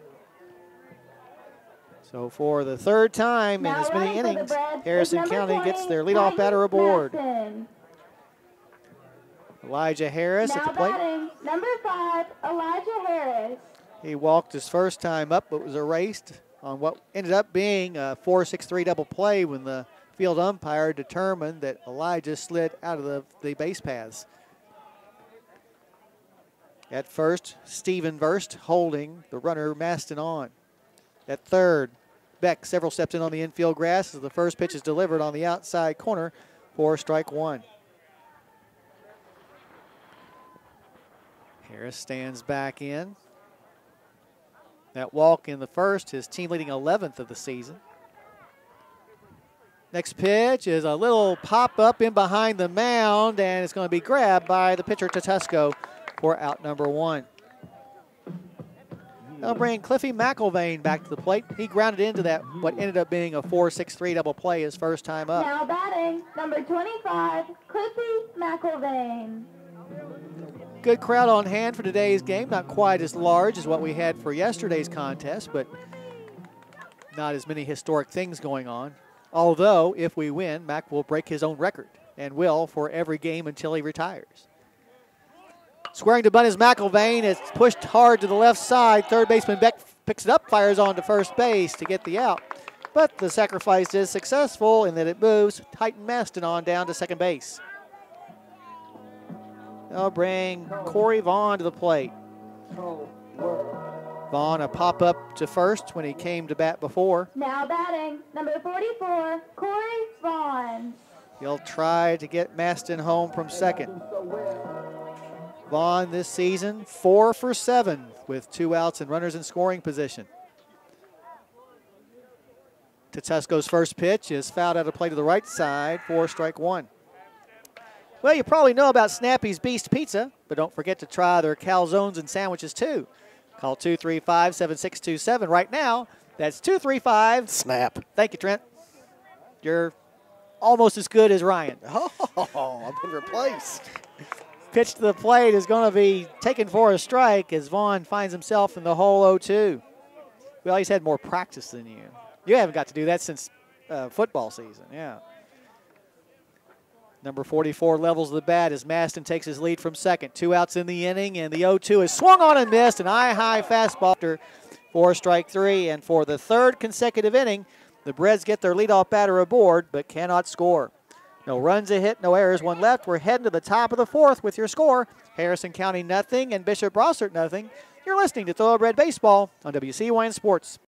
So for the third time in as many innings, Harrison County gets their leadoff batter aboard. Elijah Harris at the plate. Number 5, Elijah Harris. He walked his first time up, but was erased on what ended up being a 4-6-3 double play when the field umpire determined that Elijah slid out of the base paths. At first, Steven Verst holding the runner Maston on. At third, Beck several steps in on the infield grass as the first pitch is delivered on the outside corner for strike 1. Harris stands back in. That walk in the first, his team leading 11th of the season. Next pitch is a little pop-up in behind the mound, and it's going to be grabbed by the pitcher Tatusco for out number 1. They'll bring Cliffy McElvain back to the plate. He grounded into that, what ended up being a 4-6-3 double play his first time up. Now batting, number 25, Cliffy McElvain. Good crowd on hand for today's game. Not quite as large as what we had for yesterday's contest, but not as many historic things going on. Although, if we win, Mac will break his own record and will for every game until he retires. Squaring to bunt is McElvain. It's pushed hard to the left side. Third baseman Beck picks it up, fires on to first base to get the out. But the sacrifice is successful in that it moves Titan Maston on down to second base. They'll bring Corey Vaughn to the plate. Vaughn a pop-up to first when he came to bat before. Now batting, number 44, Corey Vaughn. He'll try to get Maston home from second. Vaughn this season 4 for 7 with 2 outs and runners in scoring position. Tatusco's first pitch is fouled out of play to the right side for strike 1. Well, you probably know about Snappy's Beast Pizza, but don't forget to try their calzones and sandwiches too. Call 235-7627 right now. That's 235. Snap. Thank you, Trent. You're almost as good as Ryan. Oh, I've been replaced. Pitch to the plate is going to be taken for a strike as Vaughn finds himself in the hole 0-2. Well, he's had more practice than you. You haven't got to do that since football season, yeah. Number 44 levels the bat as Maston takes his lead from second. 2 outs in the inning, and the 0-2 is swung on and missed. An eye-high fastball for strike 3. And for the 3rd consecutive inning, the Breds get their leadoff batter aboard but cannot score. No runs, a hit, no errors, 1 left. We're heading to the top of the 4th with your score. Harrison County nothing and Bishop Brossart nothing. You're listening to Thoroughbred Baseball on WCYN Sports.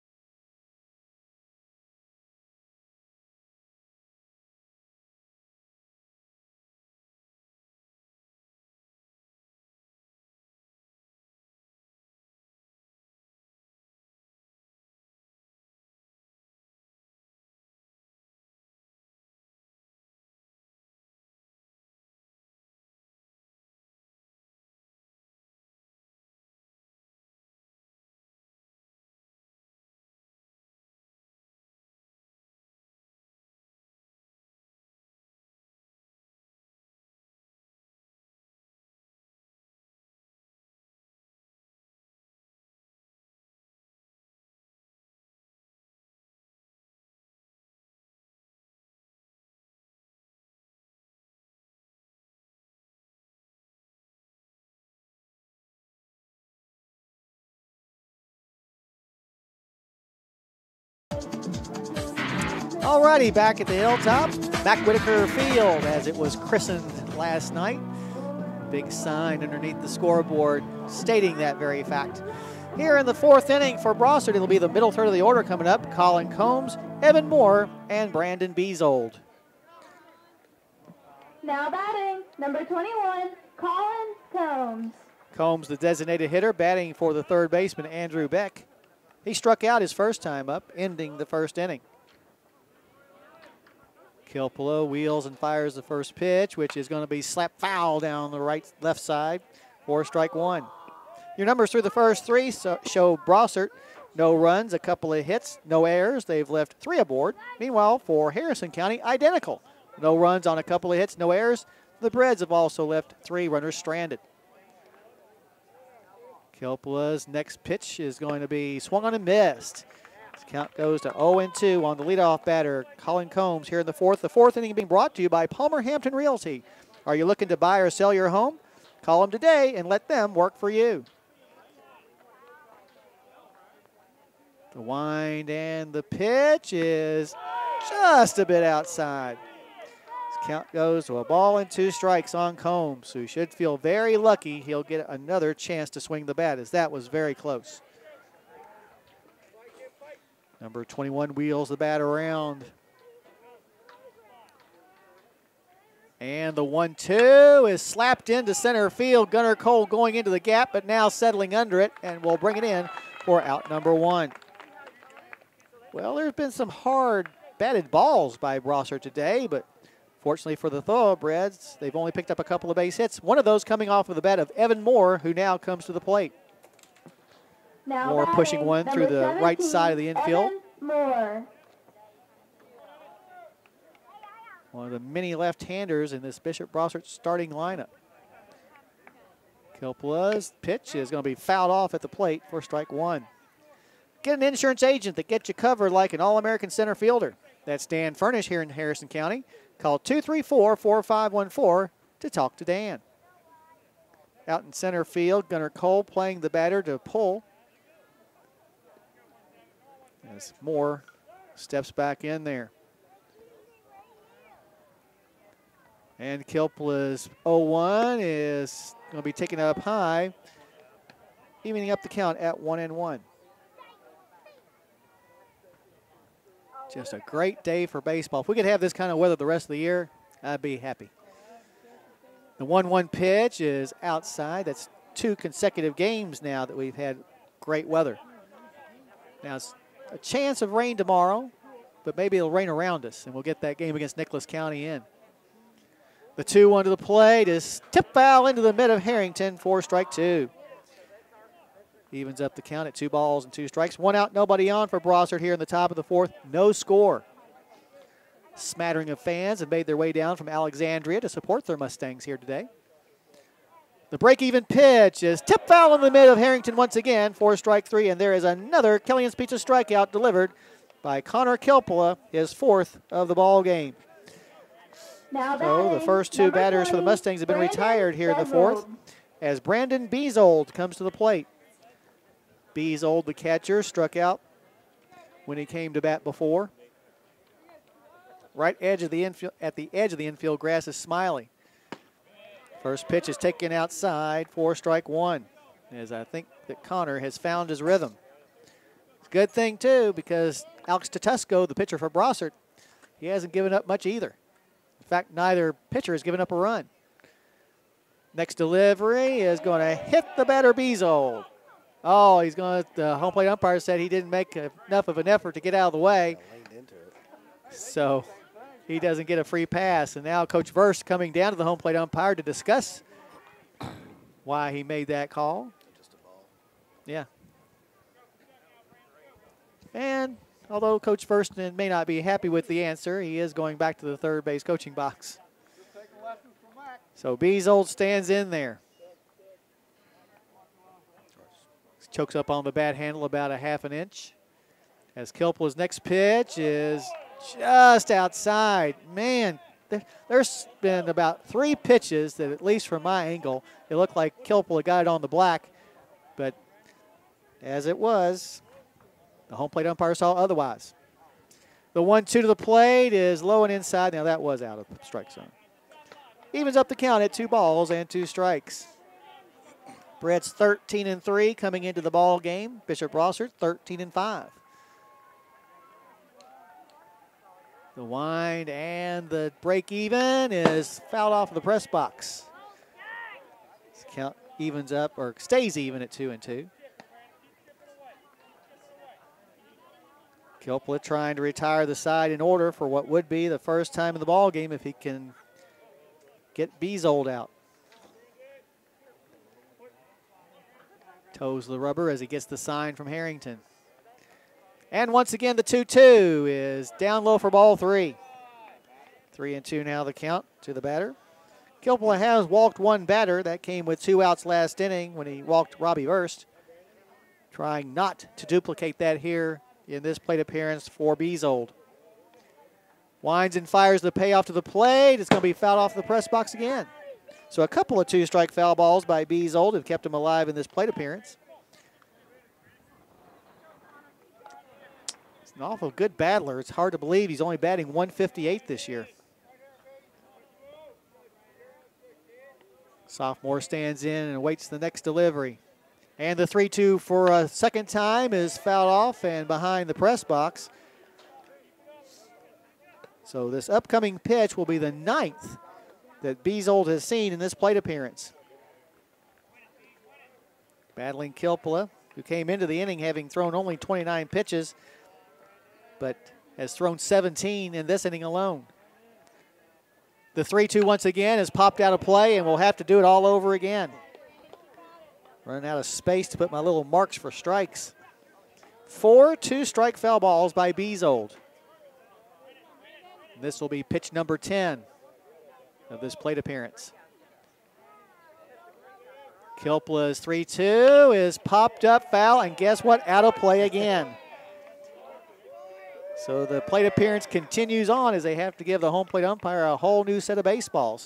Alrighty, back at the Hilltop, Mac Whitaker Field as it was christened last night. Big sign underneath the scoreboard stating that very fact. Here in the 4th inning for Brossart, it'll be the middle third of the order coming up. Colin Combs, Evan Moore, and Brandon Beasold. Now batting, number 21, Colin Combs. Combs, the designated hitter, batting for the 3rd baseman, Andrew Beck. He struck out his first time up, ending the 1st inning. Kilpolo wheels and fires the first pitch, which is going to be slapped foul down the left side for strike 1. Your numbers through the first 3 show Brossart no runs, a couple of hits, no errors. They've left 3 aboard. Meanwhile, for Harrison County, identical. No runs on a couple of hits, no errors. The Breds have also left 3 runners stranded. Kilpola's next pitch is going to be swung on and missed. Count goes to 0-2 on the leadoff batter, Colin Combs, here in the 4th. The 4th inning being brought to you by Palmer Hampton Realty. Are you looking to buy or sell your home? Call them today and let them work for you. The wind and the pitch is just a bit outside. This count goes to a ball and 2 strikes on Combs, who should feel very lucky he'll get another chance to swing the bat, as that was very close. Number 21 wheels the bat around. And the 1-2 is slapped into center field. Gunnar Cole going into the gap, but now settling under it, and will bring it in for out number 1. Well, there's been some hard batted balls by Brossart today, but fortunately for the Thoroughbreds, they've only picked up a couple of base hits. One of those coming off of the bat of Evan Moore, who now comes to the plate. Now Moore pushing one through the right side of the infield. Evan Moore. One of the many left-handers in this Bishop Brossart starting lineup. Kilpola's pitch is going to be fouled off at the plate for strike 1. Get an insurance agent that gets you covered like an All-American center fielder. That's Dan Furnish here in Harrison County. Call 234-4514 to talk to Dan. Out in center field, Gunnar Cole playing the batter to pull. As Moore steps back in there. And Kilpola's 0-1 is going to be taken up high, evening up the count at 1-1. Just a great day for baseball. If we could have this kind of weather the rest of the year, I'd be happy. The 1-1 pitch is outside. That's 2 consecutive games now that we've had great weather. Now it's a chance of rain tomorrow, but maybe it'll rain around us, and we'll get that game against Nicholas County in. The 2-1 to the plate is tip foul into the mid of Harrington for strike 2. Evens up the count at 2 balls and 2 strikes. 1 out, nobody on for Brossart here in the top of the 4th. No score. Smattering of fans have made their way down from Alexandria to support their Mustangs here today. The break-even pitch is tip foul in the mid of Harrington once again for strike 3, and there is another Killian's Pizza strikeout delivered by Connor Kilpula, his 4th of the ball game. So the first 2 batters for the Mustangs have been retired here in the 4th as Brandon Beasold comes to the plate. Beasold, the catcher, struck out when he came to bat before. Right edge of the infield, at the edge of the infield grass is Smiley. First pitch is taken outside for strike 1, as I think that Connor has found his rhythm. It's a good thing, too, because Alex Tatusco, the pitcher for Brossart, he hasn't given up much either. In fact, neither pitcher has given up a run. Next delivery is going to hit the batter, Beasold. Oh, he's going to, the home plate umpire said he didn't make enough of an effort to get out of the way. So he doesn't get a free pass. And now Coach Verse coming down to the home plate umpire to discuss why he made that call. Just a ball. Yeah. And although Coach Verse may not be happy with the answer, he is going back to the third base coaching box. So Beasold stands in there. Chokes up on the bat handle about a half an inch. As Kilpula's next pitch is just outside. Man, there's been about 3 pitches that, at least from my angle, it looked like Kilpula got it on the black. But as it was, the home plate umpire saw otherwise. The 1-2 to the plate is low and inside. Now that was out of the strike zone. Evens up the count at 2 balls and 2 strikes. Brett's 13-3 coming into the ball game. Bishop Brossart 13-5. The wind and the break even is fouled off of the press box. This count evens up, or stays even at 2-2. Kilpula trying to retire the side in order for what would be the first time in the ball game if he can get Beasold out. Toes the rubber as he gets the sign from Harrington. And once again, the 2-2 is down low for ball 3. 3-2 now the count to the batter. Kilpula has walked 1 batter. That came with 2 outs last inning when he walked Robbie Verst. Trying not to duplicate that here in this plate appearance for Beasold. Winds and fires the payoff to the plate. It's going to be fouled off the press box again. So a couple of 2-strike foul balls by Beasold have kept him alive in this plate appearance. He's an awful good battler. It's hard to believe he's only batting 158 this year. Sophomore stands in and awaits the next delivery. And the 3-2 for a second time is fouled off and behind the press box. So this upcoming pitch will be the 9th that Beasold has seen in this plate appearance. Battling Kilpula, who came into the inning having thrown only 29 pitches, but has thrown 17 in this inning alone. The 3-2 once again is popped out of play, and we'll have to do it all over again. Running out of space to put my little marks for strikes. 4 2-strike foul balls by Beasold. This will be pitch number 10 of this plate appearance. Kilpula's 3-2 is popped up foul, and guess what? Out of play again. So the plate appearance continues on as they have to give the home plate umpire a whole new set of baseballs.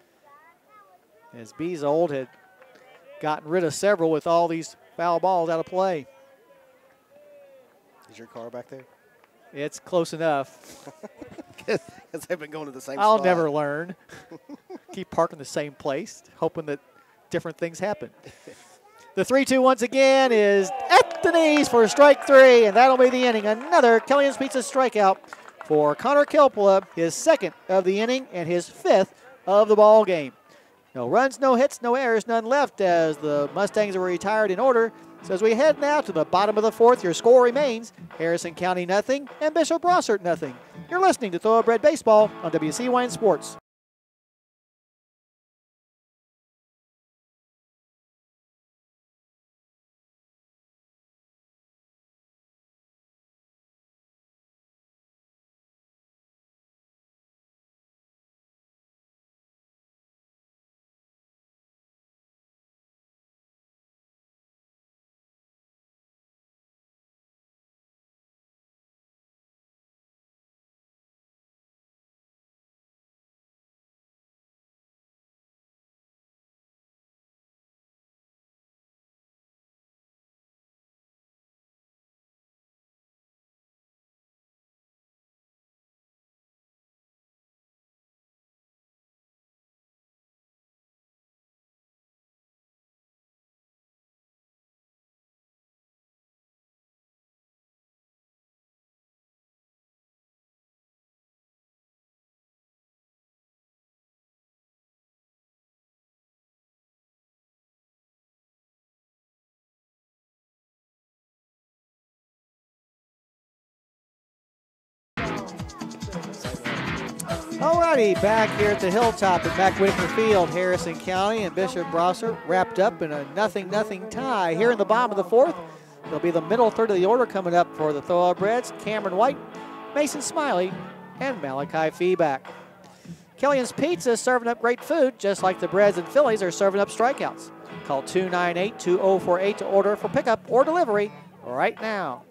As Beasold had gotten rid of several with all these foul balls out of play. Is your car back there? It's close enough. Because they've been going to the same I'll spot. never learn. Keep parking the same place, hoping that different things happen. The 3-2 once again is at the knees for strike 3, and that'll be the inning. Another Killian's Pizza strikeout for Connor Kilpula, his 2nd of the inning and his 5th of the ball game. No runs, no hits, no errors, none left as the Mustangs are retired in order. So as we head now to the bottom of the 4th, your score remains Harrison County nothing and Bishop Brossart nothing. You're listening to Thoroughbred Baseball on WCYN Sports. Alrighty, back here at the Hilltop at Mac Whitaker Field, Harrison County and Bishop Brossart wrapped up in a 0-0 tie. Here in the bottom of the fourth, it'll be the middle third of the order coming up for the Thoroughbreds. Cameron White, Mason Smiley, and Malachi Feeback. Kellyan's Pizza is serving up great food, just like the Breds and Phillies are serving up strikeouts. Call 298-2048 to order for pickup or delivery right now.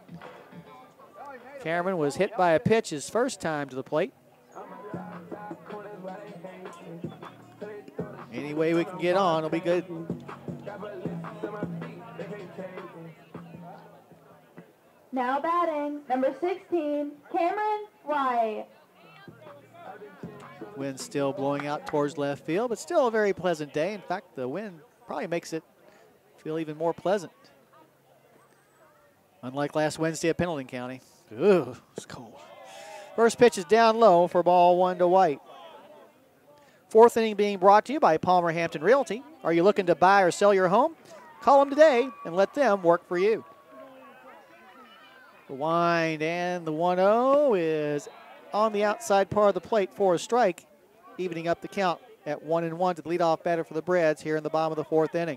Cameron was hit by a pitch his first time to the plate. Any way we can get on, it'll be good. Now batting, number 16, Cameron White. Wind still blowing out towards left field, but still a very pleasant day. In fact, the wind probably makes it feel even more pleasant. Unlike last Wednesday at Pendleton County. Ooh, it's cold. First pitch is down low for ball 1 to White. Fourth inning being brought to you by Palmer Hampton Realty. Are you looking to buy or sell your home? Call them today and let them work for you. The wind and the 1-0 is on the outside part of the plate for a strike, evening up the count at 1-1 to the leadoff batter for the Breds here in the bottom of the fourth inning.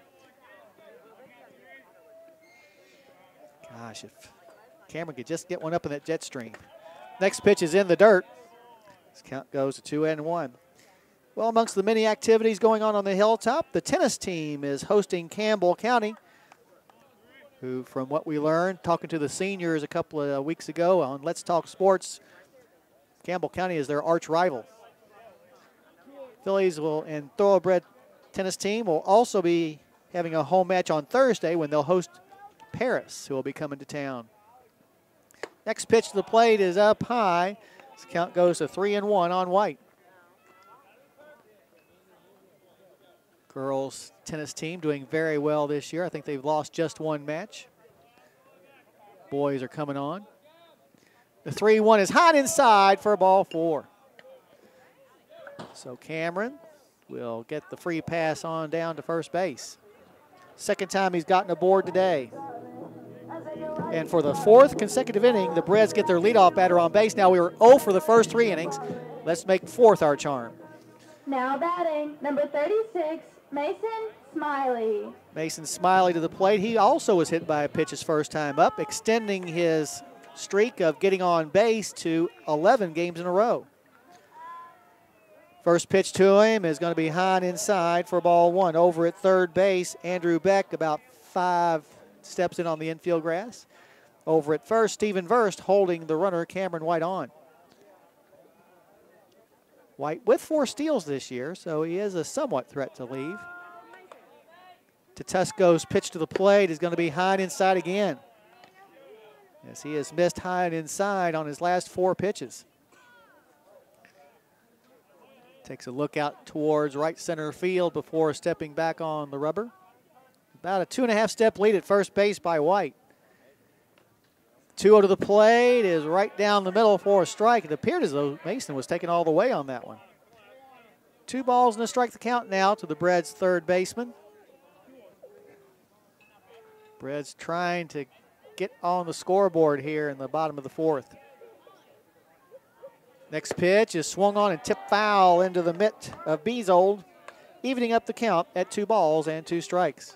Gosh, if Cameron could just get one up in that jet stream. Next pitch is in the dirt. This count goes to 2-1. Well, amongst the many activities going on the Hilltop, the tennis team is hosting Campbell County, who, from what we learned, talking to the seniors a couple of weeks ago on Let's Talk Sports, Campbell County is their arch rival. Phillies and Thoroughbred tennis team will also be having a home match on Thursday when they'll host Paris, who will be coming to town. Next pitch to the plate is up high. This count goes to 3-1 on White. Girls tennis team doing very well this year. I think they've lost just one match. Boys are coming on. The 3-1 is hot inside for ball 4. So Cameron will get the free pass on down to first base. Second time he's gotten aboard today. And for the fourth consecutive inning, the Breds get their leadoff batter on base. Now we were 0 for the first 3 innings. Let's make fourth our charm. Now batting, number 36, Mason Smiley. Mason Smiley to the plate. He also was hit by a pitch his first time up, extending his streak of getting on base to 11 games in a row. First pitch to him is going to be high and inside for ball 1. Over at third base, Andrew Beck about 5 steps in on the infield grass. Over at first, Stephen Verst holding the runner Cameron White on. White with 4 steals this year, so he is a somewhat threat to leave. Tutusco's pitch to the plate is going to be high and inside again, as he has missed high and inside on his last 4 pitches. Takes a look out towards right center field before stepping back on the rubber. About a 2.5-step lead at first base by White. 2-0 to the plate is right down the middle for a strike. It appeared as though Mason was taking all the way on that one. 2 balls and a strike to count now to the Breds' third baseman. Breds trying to get on the scoreboard here in the bottom of the fourth. Next pitch is swung on and tipped foul into the mitt of Beazold, evening up the count at 2 balls and 2 strikes.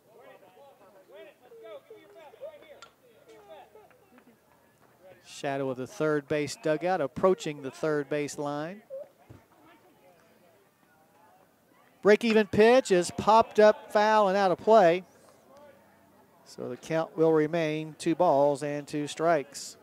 Shadow of the third base dugout approaching the third base line. Break-even pitch is popped up foul and out of play. So the count will remain 2 balls and 2 strikes.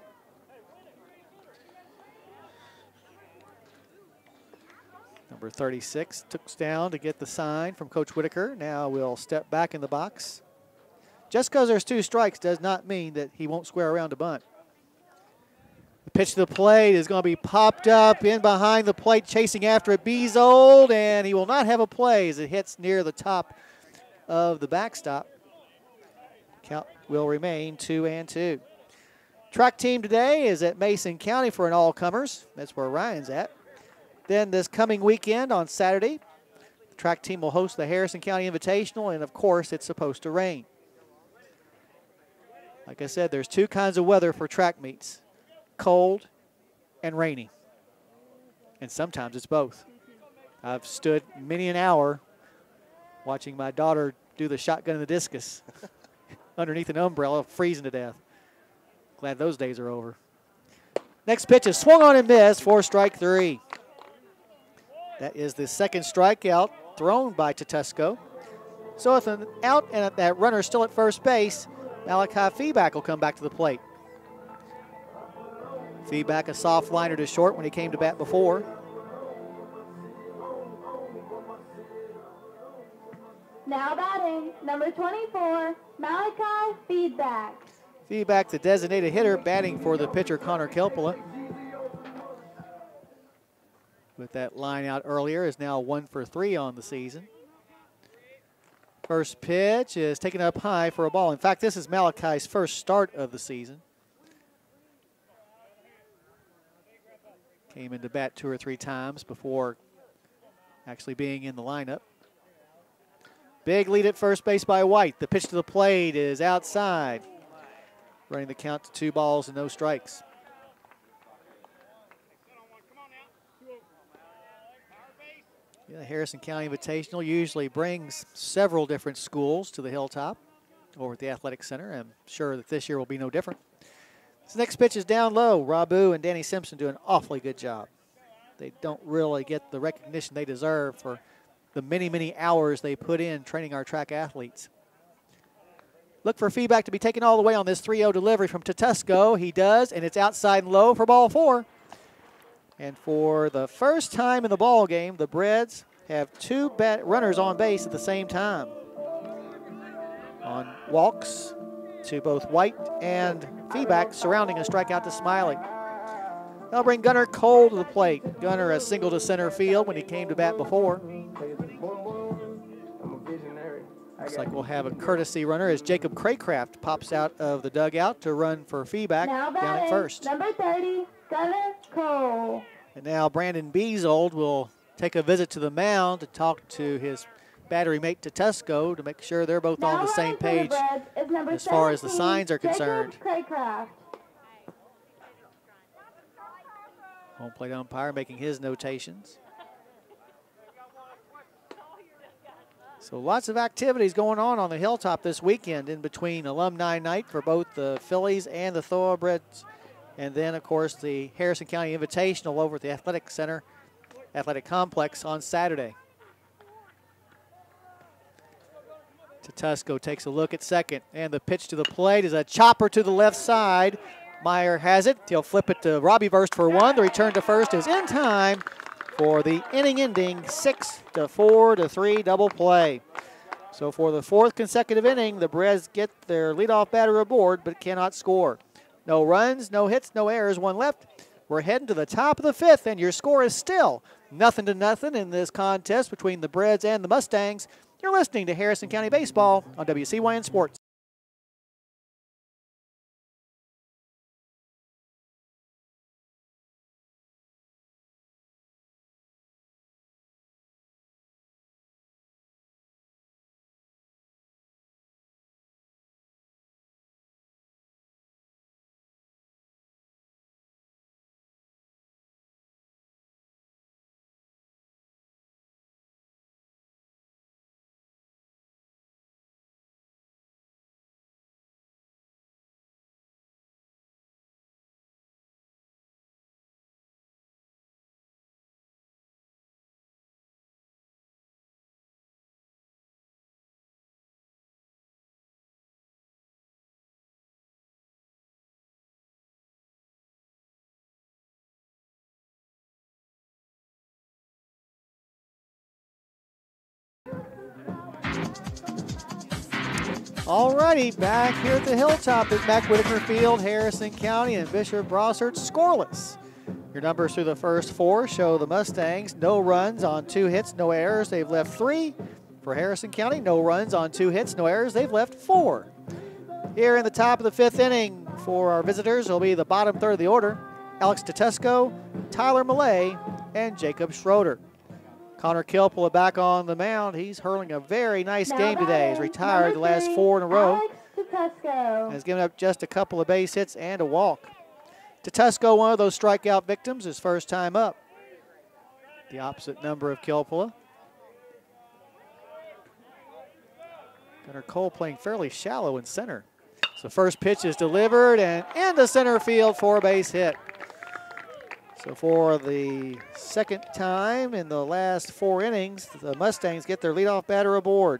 Number 36 took down to get the sign from Coach Whitaker. Now we'll step back in the box. Just because there's 2 strikes does not mean that he won't square around to bunt. The pitch to the plate is going to be popped up in behind the plate, chasing after it, Beazold, and he will not have a play as it hits near the top of the backstop. Count will remain 2-2. Track team today is at Mason County for an all-comers. That's where Ryan's at. Then this coming weekend on Saturday, the track team will host the Harrison County Invitational, and of course it's supposed to rain. Like I said, there's 2 kinds of weather for track meets: cold and rainy. and sometimes it's both. I've stood many an hour watching my daughter do the shotgun and the discus underneath an umbrella, freezing to death. Glad those days are over. Next pitch is swung on and missed for strike 3. That is the second strikeout thrown by Tetesco. So with an out and that runner still at first base, Malachi Feeback will come back to the plate. Feeback a soft liner to short when he came to bat before. Now batting, number 24, Malachi Feedback. Feeback, the designated hitter, batting for the pitcher Connor Kelpola. With that line out earlier, is now 1 for 3 on the season. First pitch is taken up high for a ball. In fact, this is Malachi's first start of the season. Came into bat 2 or 3 times before actually being in the lineup. Big lead at first base by White. The pitch to the plate is outside. Running the count to 2 balls and no strikes. Yeah, the Harrison County Invitational usually brings several different schools to the Hilltop over at the Athletic Center. I'm sure that this year will be no different. This next pitch is down low. Rabu and Danny Simpson do an awfully good job. They don't really get the recognition they deserve for the many, many hours they put in training our track athletes. Look for Feedback to be taken all the way on this 3-0 delivery from Tetesco. He does, and it's outside and low for ball 4. And for the first time in the ball game, the Breds have 2 runners on base at the same time. On walks to both White and Feedback, surrounding a strikeout to Smiley. They'll bring Gunnar Cole to the plate. Gunnar a single to center field when he came to bat before. Looks like we'll have a courtesy runner as Jacob Craycraft pops out of the dugout to run for Feedback down at first. Number 30, Gunnar Cole. And now Brandon Beasold will take a visit to the mound to talk to his battery mate Tetesco to make sure they're both on the same page as far as the signs are concerned. Home plate umpire making his notations. So lots of activities going on the Hilltop this weekend in between Alumni Night for both the Phillies and the Thoroughbreds. And then, of course, the Harrison County Invitational over at the Athletic Center, Athletic Complex on Saturday. Tetesco takes a look at second, and the pitch to the plate is a chopper to the left side. Meyer has it. He'll flip it to Robbie Verst for 1. The return to first is in time for the inning-ending 6-4-3 double play. So for the 4th consecutive inning, the Breds get their leadoff batter aboard but cannot score. No runs, no hits, no errors, 1 left. We're heading to the top of the 5th, and your score is still 0-0 in this contest between the Breds and the Mustangs. You're listening to Harrison County Baseball on WCYN Sports. All righty, back here at the Hilltop at Mack Whitaker Field, Harrison County and Bishop Brossart scoreless. Your numbers through the first 4 show the Mustangs no runs on 2 hits, no errors. They've left 3. For Harrison County, no runs on 2 hits, no errors. They've left 4. Here in the top of the 5th inning for our visitors will be the bottom third of the order. Alex Tetesco, Tyler Millay, and Jacob Schroeder. Connor Kelpola back on the mound. He's hurling a very nice game today. He's retired the last 4 in a row. And has given up just a couple of base hits and a walk. Tetesco, one of those strikeout victims, his first time up. the opposite number of Kilpula. Gunnar Cole playing fairly shallow in center. So first pitch is delivered and into center field for a base hit. So for the second time in the last 4 innings, the Mustangs get their leadoff batter aboard.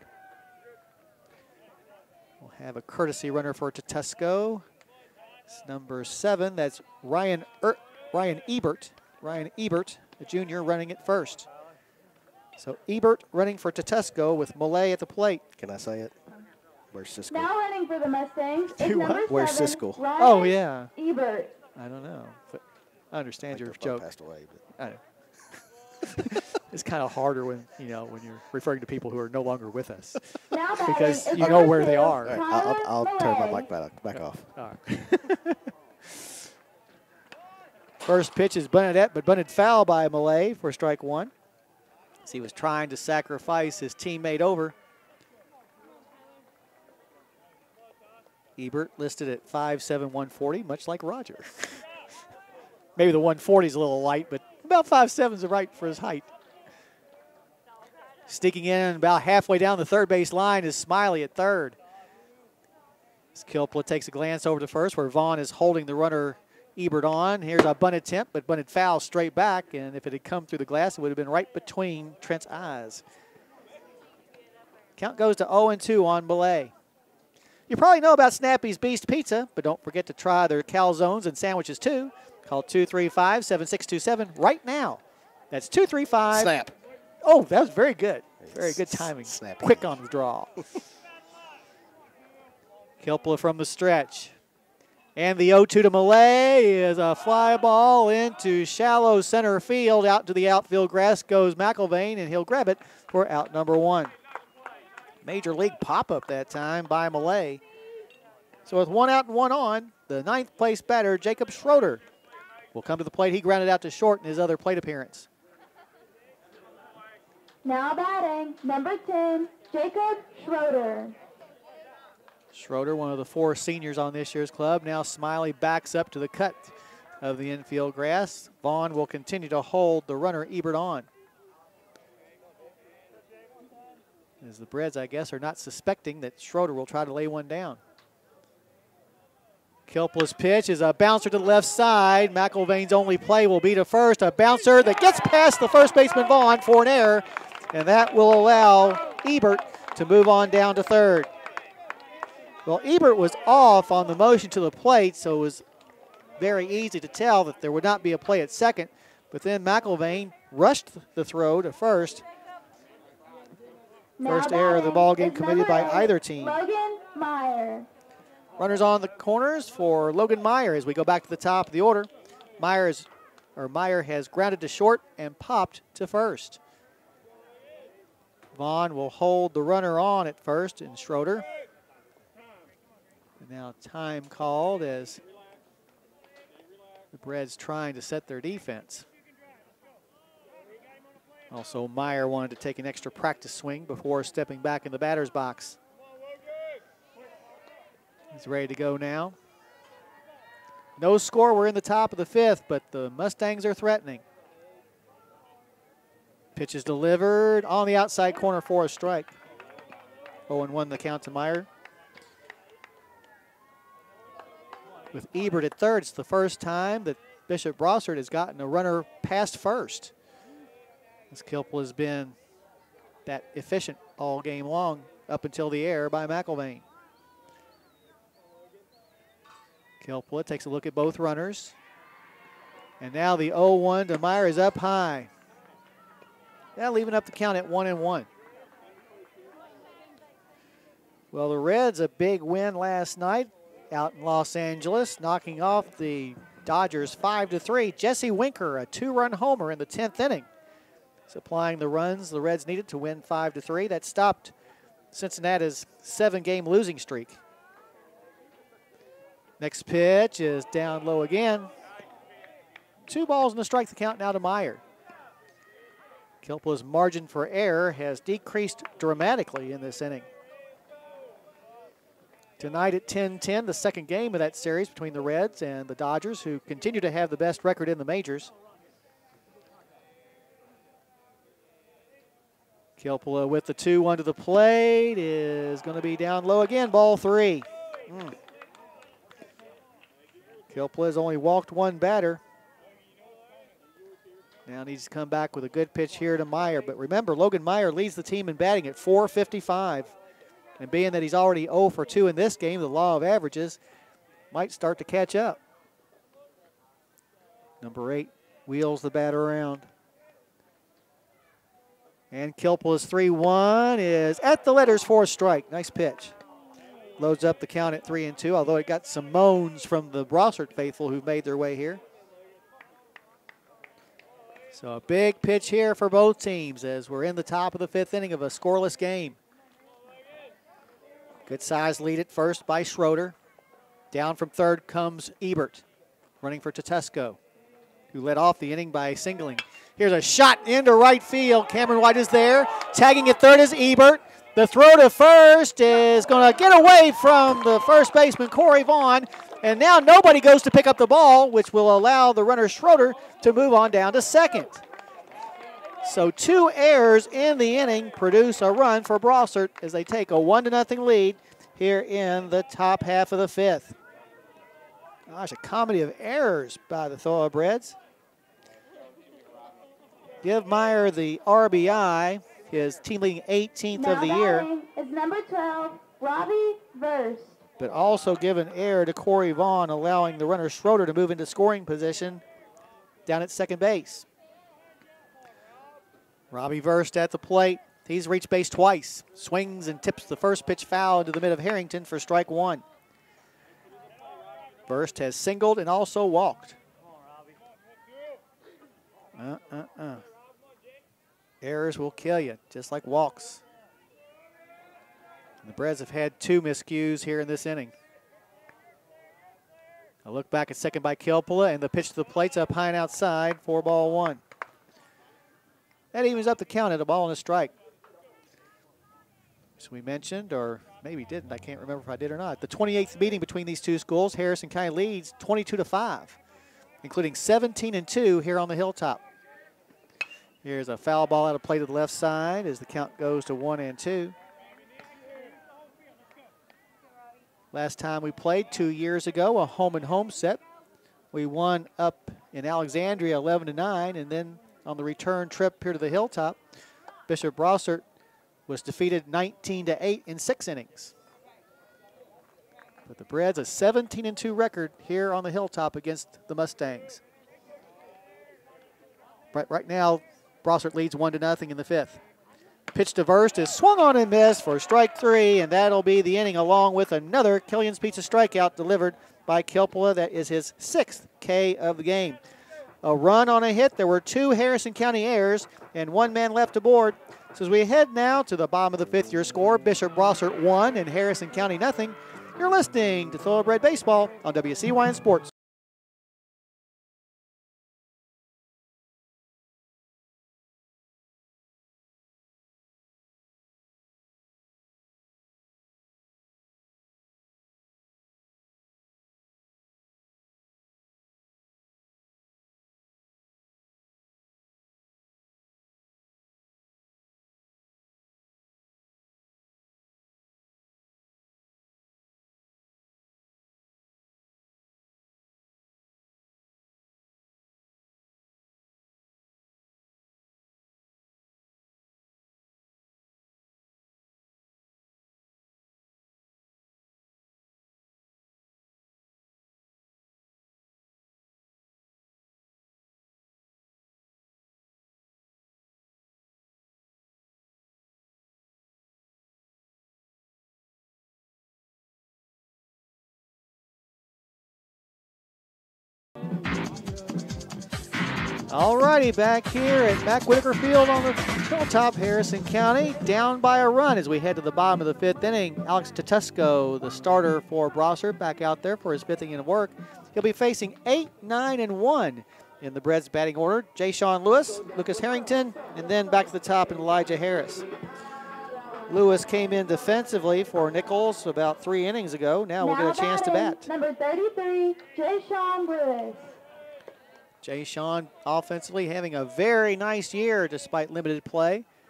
We'll have a courtesy runner for Tetusco. It's number 7, that's Ryan Ebert. Ryan Ebert, the junior, running it first. So Ebert running for Tetusco with Millay at the plate. Can I say it? Where's Siskel? Now running for the Mustangs is Do what? number 7, Where's Siskel? Ryan Oh, yeah. Ebert. I don't know. But I understand your Like joke. Passed away, I know. It's kind of harder when, when you're referring to people who are no longer with us. Now batting Because is you know number where they 2, are. all right, Tyler I'll turn my Millay. mic back off. All right. First pitch is bunted at, but bunted foul by Millay for strike 1. As he was trying to sacrifice his teammate over. Ebert listed at 5'7", 140, much like Roger. Maybe the 140 is a little light, but about 5'7" is right for his height. Sneaking in about halfway down the third base line is Smiley at third. As Kilpula takes a glance over to first, where Vaughn is holding the runner Ebert on. Here's a bunt attempt, but bunted foul straight back, and if it had come through the glass, it would have been right between Trent's eyes. Count goes to 0-2 on Millay. You probably know about Snappy's Beast Pizza, but don't forget to try their calzones and sandwiches too. Call 235-7627 right now. That's 235. Snap. Oh, that was very good. Very good timing. Snappy. Quick on the draw. Kilpula from the stretch. And the 0-2 to Millay is a fly ball into shallow center field. Out to the outfield grass goes McIlvain, and he'll grab it for out number 1. Major league pop-up that time by Millay. So with 1 out and 1 on, the 9th place batter, Jacob Schroeder, will come to the plate. He grounded out to short in his other plate appearance. Now batting, number 10, Jacob Schroeder. Schroeder, one of the 4 seniors on this year's club. Now Smiley backs up to the cut of the infield grass. Vaughn will continue to hold the runner Ebert on. As the Breds, I guess, are not suspecting that Schroeder will try to lay one down. Kilpula's pitch is a bouncer to the left side. McIlvain's only play will be to first. A bouncer that gets past the first baseman Vaughn for an error, and that will allow Ebert to move on down to third. Well, Ebert was off on the motion to the plate, so it was very easy to tell that there would not be a play at second, but then McIlvain rushed the throw to first. First Now error of the batting ball game is committed number by 8, either team. Logan Meyer. Runners on the corners for Logan Meyer as we go back to the top of the order. Meyer has grounded to short and popped to first. Vaughn will hold the runner on at first in Schroeder. And now time called as the Breds trying to set their defense. Also, Meyer wanted to take an extra practice swing before stepping back in the batter's box. He's ready to go now. No score, we're in the top of the 5th, but the Mustangs are threatening. Pitch is delivered on the outside corner for a strike. 0-1 the count to Meyer. With Ebert at third, it's the first time that Bishop Brossart has gotten a runner past first. As Kilpula has been that efficient all game long up until the error by McIlvain. Kilpula takes a look at both runners. And now the 0-1 to Meyer is up high. Now leaving up the count at 1-1. Well, the Reds, a big win last night out in Los Angeles, knocking off the Dodgers 5-3. Jesse Winker, a 2-run homer in the 10th inning, supplying the runs the Reds needed to win 5-3. That stopped Cincinnati's 7-game losing streak. Next pitch is down low again. 2 balls and a strike, the count now to Meyer. Kilpula's margin for error has decreased dramatically in this inning. Tonight at 10-10, the second game of that series between the Reds and the Dodgers, who continue to have the best record in the majors. Kilpula with the 2-1 to the plate is going to be down low again, ball 3. Kilpula has only walked one batter. Now needs to come back with a good pitch here to Meyer. But remember, Logan Meyer leads the team in batting at .455. And being that he's already 0 for 2 in this game, the law of averages might start to catch up. Number 8 wheels the bat around. And Kilpula's 3-1 is at the letters for a strike. Nice pitch. Loads up the count at 3-2, although it got some moans from the Brossart faithful who made their way here. So a big pitch here for both teams as we're in the top of the 5th inning of a scoreless game. Good size lead at first by Schroeder. Down from third comes Ebert, running for Tedesco, who led off the inning by singling. Here's a shot into right field. Cameron White is there. Tagging at third is Ebert. The throw to first is going to get away from the first baseman, Corey Vaughn. And now nobody goes to pick up the ball, which will allow the runner Schroeder to move on down to second. So 2 errors in the inning produce a run for Brossart as they take a 1-0 lead here in the top half of the 5th. Gosh, a comedy of errors by the Thoroughbreds. Give Meyer the RBI, his team-leading 18th of the year. Is number 12, Robbie Verst. But also give an error to Corey Vaughn, allowing the runner Schroeder to move into scoring position down at second base. Robbie Verst at the plate. He's reached base twice. Swings and tips the first pitch foul to the mid of Harrington for strike 1. Verst has singled and also walked. Errors will kill you, just like walks. And the Breds have had 2 miscues here in this inning. A look back at second by Kilpula, and the pitch to the plate's up high and outside for ball 1. That evens up the count at a ball and a strike. So we mentioned, or maybe didn't, I can't remember if I did or not, the 28th meeting between these 2 schools. Harrison County leads 22-5, including 17-2 here on the Hilltop. Here's a foul ball out of play to the left side as the count goes to 1-2. Last time we played 2 years ago, a home-and-home set. We won up in Alexandria 11-9, and then on the return trip here to the Hilltop, Bishop Brossart was defeated 19-8 in 6 innings. But the Breds a 17-2 record here on the Hilltop against the Mustangs. Right now, Brossart leads 1-0 in the 5th. Pitch to Verst is swung on and missed for strike 3, and that'll be the inning along with another Killian's Pizza strikeout delivered by Kilpula. That is his 6th K of the game. A run on a hit. There were 2 Harrison County errors and 1 man left aboard. So as we head now to the bottom of the 5th, your score, Bishop Brossart 1 and Harrison County 0. You're listening to Thoroughbred Baseball on WCYN Sports. All righty, back here at Mac Whitaker Field on the Hilltop, Harrison County, down by a run as we head to the bottom of the 5th inning. Alex Tedesco, the starter for Brossart, back out there for his 5th inning of work. He'll be facing 8, 9, and 1 in the Breds batting order. J. Sean Lewis, Lucas Harrington, and then back to the top in Elijah Harris. Lewis came in defensively for Nichols about 3 innings ago. Now we'll get a chance to bat. Number 33, J. Sean Lewis. Jay Sean offensively having a very nice year despite limited play.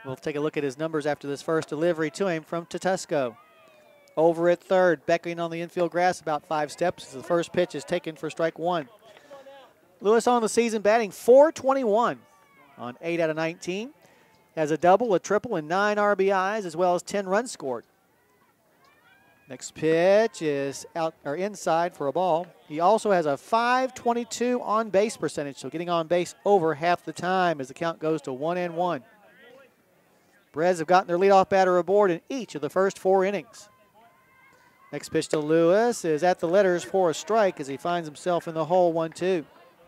We'll take a look at his numbers after this first delivery to him from Tetusco. Over at third, beckoning on the infield grass about 5 steps. The first pitch is taken for strike 1. Lewis on the season batting .421 on 8 out of 19. Has a double, a triple, and 9 RBIs, as well as 10 runs scored. Next pitch is out or inside for a ball. He also has a .522 on base percentage, so getting on base over half the time as the count goes to 1-1. Reds have gotten their leadoff batter aboard in each of the first 4 innings. Next pitch to Lewis is at the letters for a strike as he finds himself in the hole 1-2.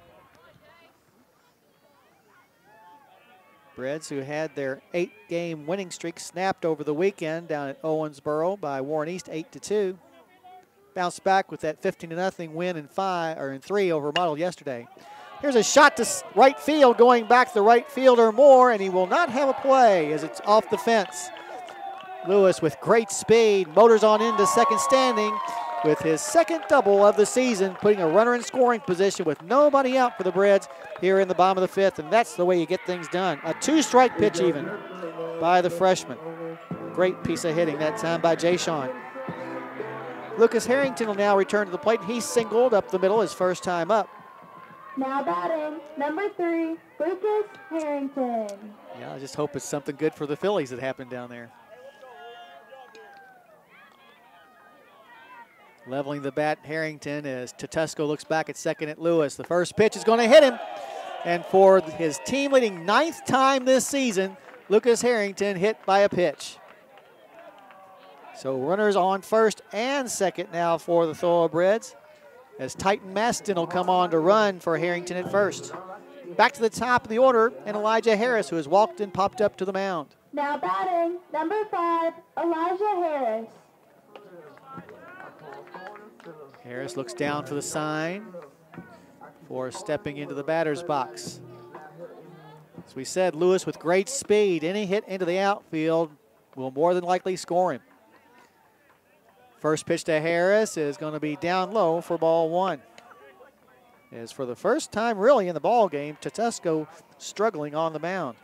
Reds, who had their 8-game winning streak snapped over the weekend down at Owensboro by Warren East 8-2, bounced back with that 15-0 win in 3 over Model yesterday. Here's a shot to right field, going back the right fielder more, and he will not have a play as it's off the fence. Lewis with great speed motors on into second standing with his second double of the season, putting a runner in scoring position with nobody out for the Reds here in the bottom of the 5th, and that's the way you get things done. A 2-strike pitch even by the freshman. Great piece of hitting that time by Jay Sean. Lucas Harrington will now return to the plate. He singled up the middle his first time up. Now batting, number 3, Lucas Harrington. Yeah, I just hope it's something good for the Phillies that happened down there. Leveling the bat, Harrington, as Tetusco looks back at second at Lewis. The first pitch is going to hit him. And for his team-leading 9th time this season, Lucas Harrington hit by a pitch. So runners on first and second now for the Thoroughbreds, as Titan Maston will come on to run for Harrington at first. Back to the top of the order, and Elijah Harris, who has walked and popped up to the mound. Now batting, number 5, Elijah Harris. Harris looks down for the sign for stepping into the batter's box. As we said, Lewis with great speed. Any hit into the outfield will more than likely score him. First pitch to Harris is going to be down low for ball 1. As for the first time really in the ball game, Tetusco struggling on the mound.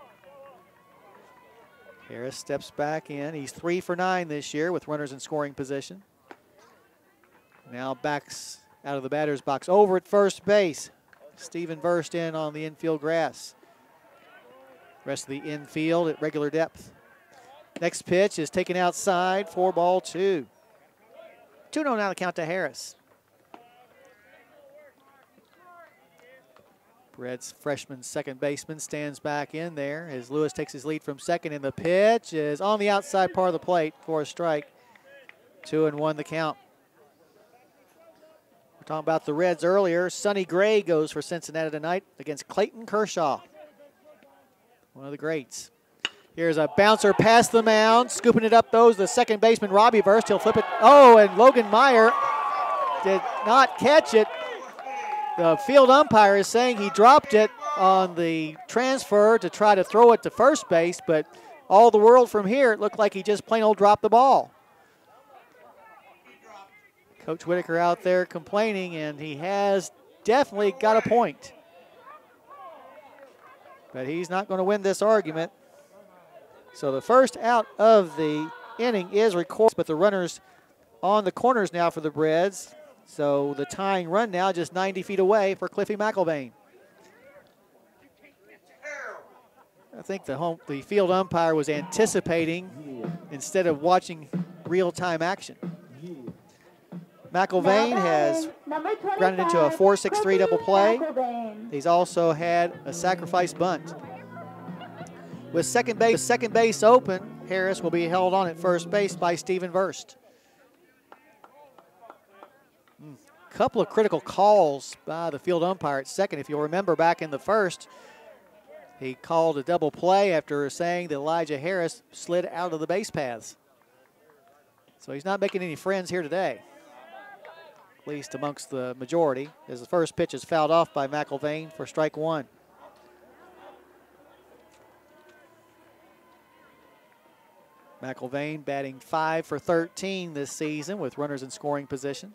Harris steps back in. He's 3 for 9 this year with runners in scoring position. Now backs out of the batter's box over at first base. Stephen Verst in on the infield grass. Rest of the infield at regular depth. Next pitch is taken outside for ball 2. 2-0 now the count to Harris. Reds freshman second baseman stands back in there as Lewis takes his lead from second, and the pitch is on the outside part of the plate for a strike. 2-1 the count. Talking about the Reds earlier, Sonny Gray goes for Cincinnati tonight against Clayton Kershaw, one of the greats. Here's a bouncer past the mound, scooping it up though, the second baseman Robbie Verst. He'll flip it. Oh, and Logan Meyer did not catch it. The field umpire is saying he dropped it on the transfer to try to throw it to first base, but all the world from here, it looked like he just plain old dropped the ball. Coach Whitaker out there complaining, and he has definitely got a point. But he's not going to win this argument. So the first out of the inning is recorded, but the runners on the corners now for the Reds. So the tying run now just 90 feet away for Cliffy McIlvain. I think the field umpire was anticipating instead of watching real-time action. McIlvain has grounded into a 4-6-3 double play. He's also had a sacrifice bunt. With second base open, Harris will be held on at first base by Stephen Verst. Couple of critical calls by the field umpire at second. If you'll remember back in the first, he called a double play after saying that Elijah Harris slid out of the base paths. So he's not making any friends here today, at least amongst the majority, as the first pitch is fouled off by McIlvain for strike 1. McIlvain batting 5 for 13 this season with runners in scoring position.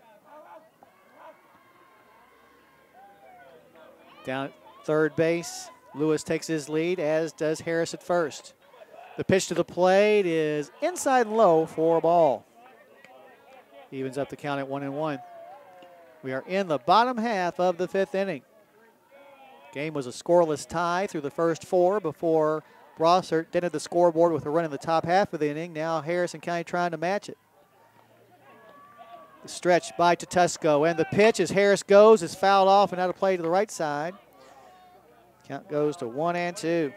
Down at third base, Lewis takes his lead, as does Harris at first. The pitch to the plate is inside and low for a ball. Evens up the count at 1-1. We are in the bottom half of the 5th inning. Game was a scoreless tie through the first 4 before Brossart dented the scoreboard with a run in the top half of the inning. Now Harrison County trying to match it. The stretch by Tatusco, and the pitch as Harris goes is fouled off and out of play to the right side. Count goes to 1-2.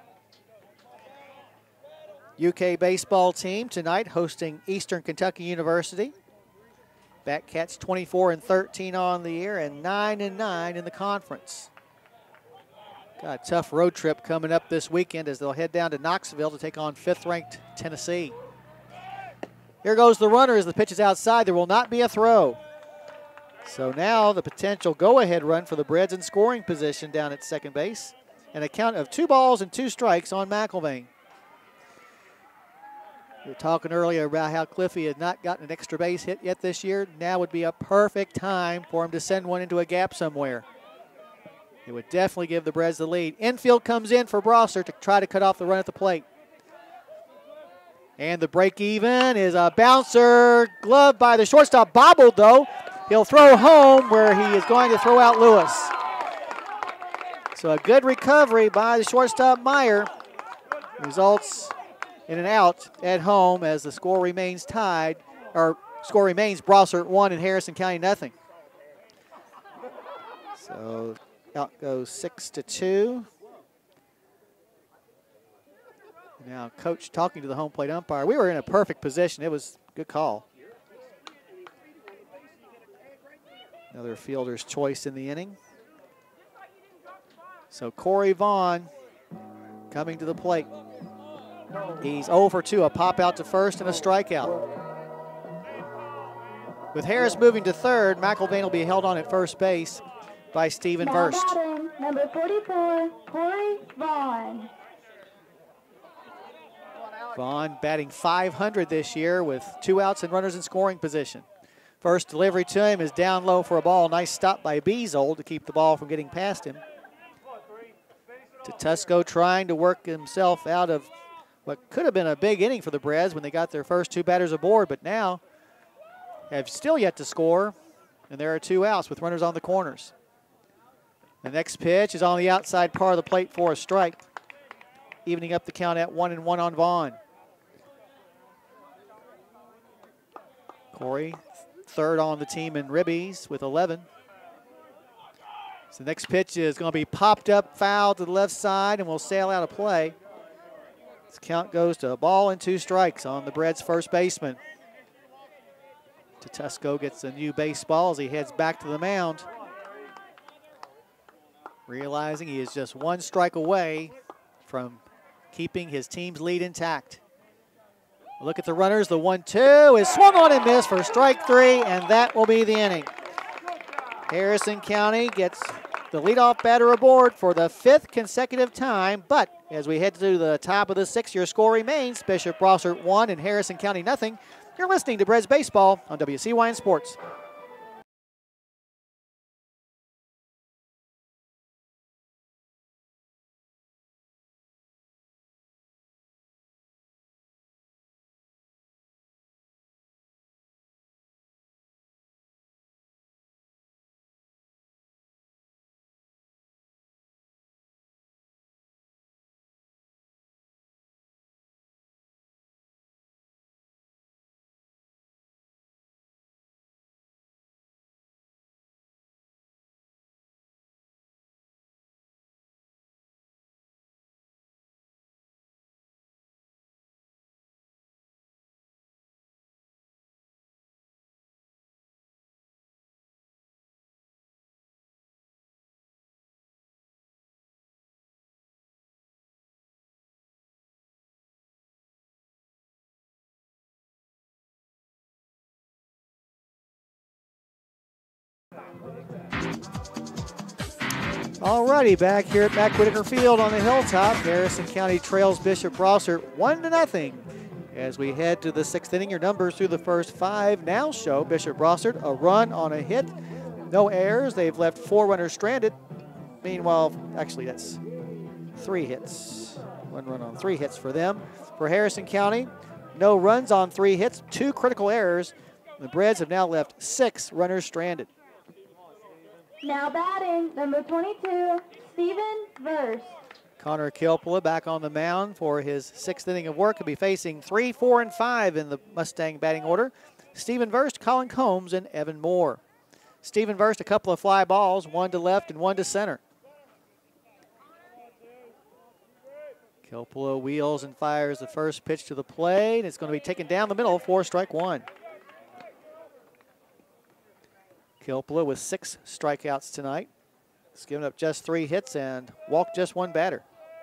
UK baseball team tonight hosting Eastern Kentucky University. Batcats 24-13 on the year and 9-9 in the conference. Got a tough road trip coming up this weekend as they'll head down to Knoxville to take on 5th-ranked Tennessee. Here goes the runner as the pitch is outside. There will not be a throw. So now the potential go-ahead run for the Breds in scoring position down at second base. And a count of 2 balls and 2 strikes on McElvain. We were talking earlier about how Cliffy had not gotten an extra base hit yet this year. Now would be a perfect time for him to send one into a gap somewhere. It would definitely give the Breds the lead. Infield comes in for Brossart to try to cut off the run at the plate. And the break even is a bouncer, gloved by the shortstop, bobbled though. He'll throw home where he is going to throw out Lewis. So a good recovery by the shortstop Meyer results in an out at home as the score remains tied, or score remains Brossart 1 and Harrison County nothing. So out goes 6-2. Now coach talking to the home plate umpire. We were in a perfect position. It was a good call. Another fielder's choice in the inning. So Corey Vaughn coming to the plate. He's 0 for 2, a pop out to first and a strikeout. With Harris moving to third, McElvain will be held on at first base by Stephen Verst. Batting, number 44, Corey Vaughn. Vaughn batting .500 this year with 2 outs and runners in scoring position. First delivery to him is down low for a ball. Nice stop by Beazold to keep the ball from getting past him. Tatusco trying to work himself out of what could have been a big inning for the Breds when they got their first 2 batters aboard, but now have still yet to score, and there are 2 outs with runners on the corners. The next pitch is on the outside part of the plate for a strike, evening up the count at 1-1 on Vaughn. Corey, third on the team in ribbies with 11. So the next pitch is going to be popped up, foul to the left side, and will sail out of play. This count goes to a ball and 2 strikes on the Breds' first baseman. Tatusco gets a new baseball as he heads back to the mound, realizing he is just 1 strike away from keeping his team's lead intact. Look at the runners. The 1-2 is swung on and missed for strike 3, and that will be the inning. Harrison County gets the leadoff batter aboard for the 5th consecutive time, but as we head to the top of the 6th, your score remains Bishop Brossart 1 and Harrison County nothing. You're listening to Breds Baseball on WCYN Sports. Alrighty, back here at Mac Whitaker Field on the hilltop. Harrison County trails Bishop Brossart 1-0 as we head to the 6th inning. Your numbers through the first 5 now show Bishop Brossart a run on a hit, no errors. They've left 4 runners stranded. Meanwhile, actually that's 3 hits. 1 run on 3 hits for them. For Harrison County, no runs on 3 hits, 2 critical errors. The Breds have now left 6 runners stranded. Now batting, number 22, Stephen Verst. Connor Kilpula back on the mound for his 6th inning of work. He'll be facing 3, 4, and 5 in the Mustang batting order. Stephen Verst, Colin Combs, and Evan Moore. Stephen Verst, a couple of fly balls, 1 to left and 1 to center. Kilpula wheels and fires the first pitch to the plate. It's going to be taken down the middle for strike 1. Kilpula with 6 strikeouts tonight. He's given up just 3 hits and walked just 1 batter.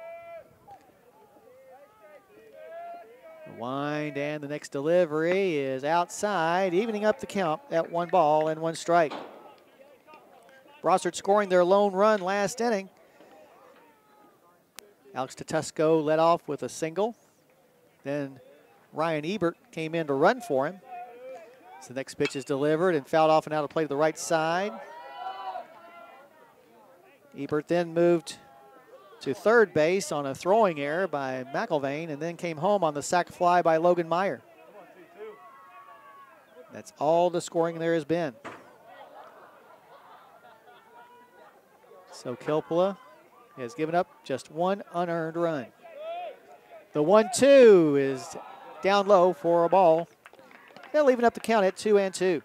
The wind and the next delivery is outside, evening up the count at 1 ball and 1 strike. Brossart scoring their lone run last inning. Alex Tatusco led off with a single. Then Ryan Ebert came in to run for him. So the next pitch is delivered and fouled off and out of play to the right side. Ebert then moved to third base on a throwing error by McIlvain and then came home on the sac fly by Logan Meyer. That's all the scoring there has been. So Kilpula has given up just 1 unearned run. The 1-2 is down low for a ball. They'll even up the count at 2-2.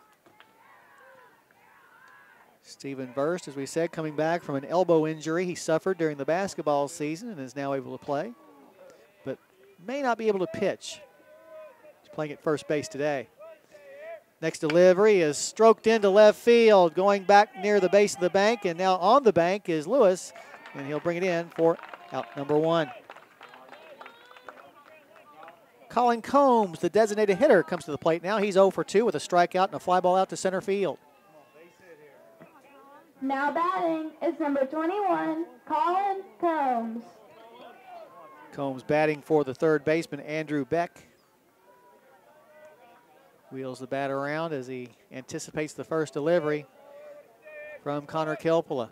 Stephen Verst, as we said, coming back from an elbow injury he suffered during the basketball season and is now able to play, but may not be able to pitch. He's playing at first base today. Next delivery is stroked into left field, going back near the base of the bank, and now on the bank is Lewis, and he'll bring it in for out number 1. Colin Combs, the designated hitter, comes to the plate now. He's 0 for 2 with a strikeout and a fly ball out to center field. Now batting is number 21, Colin Combs. Combs batting for the third baseman, Andrew Beck. Wheels the bat around as he anticipates the first delivery from Connor Kilpula.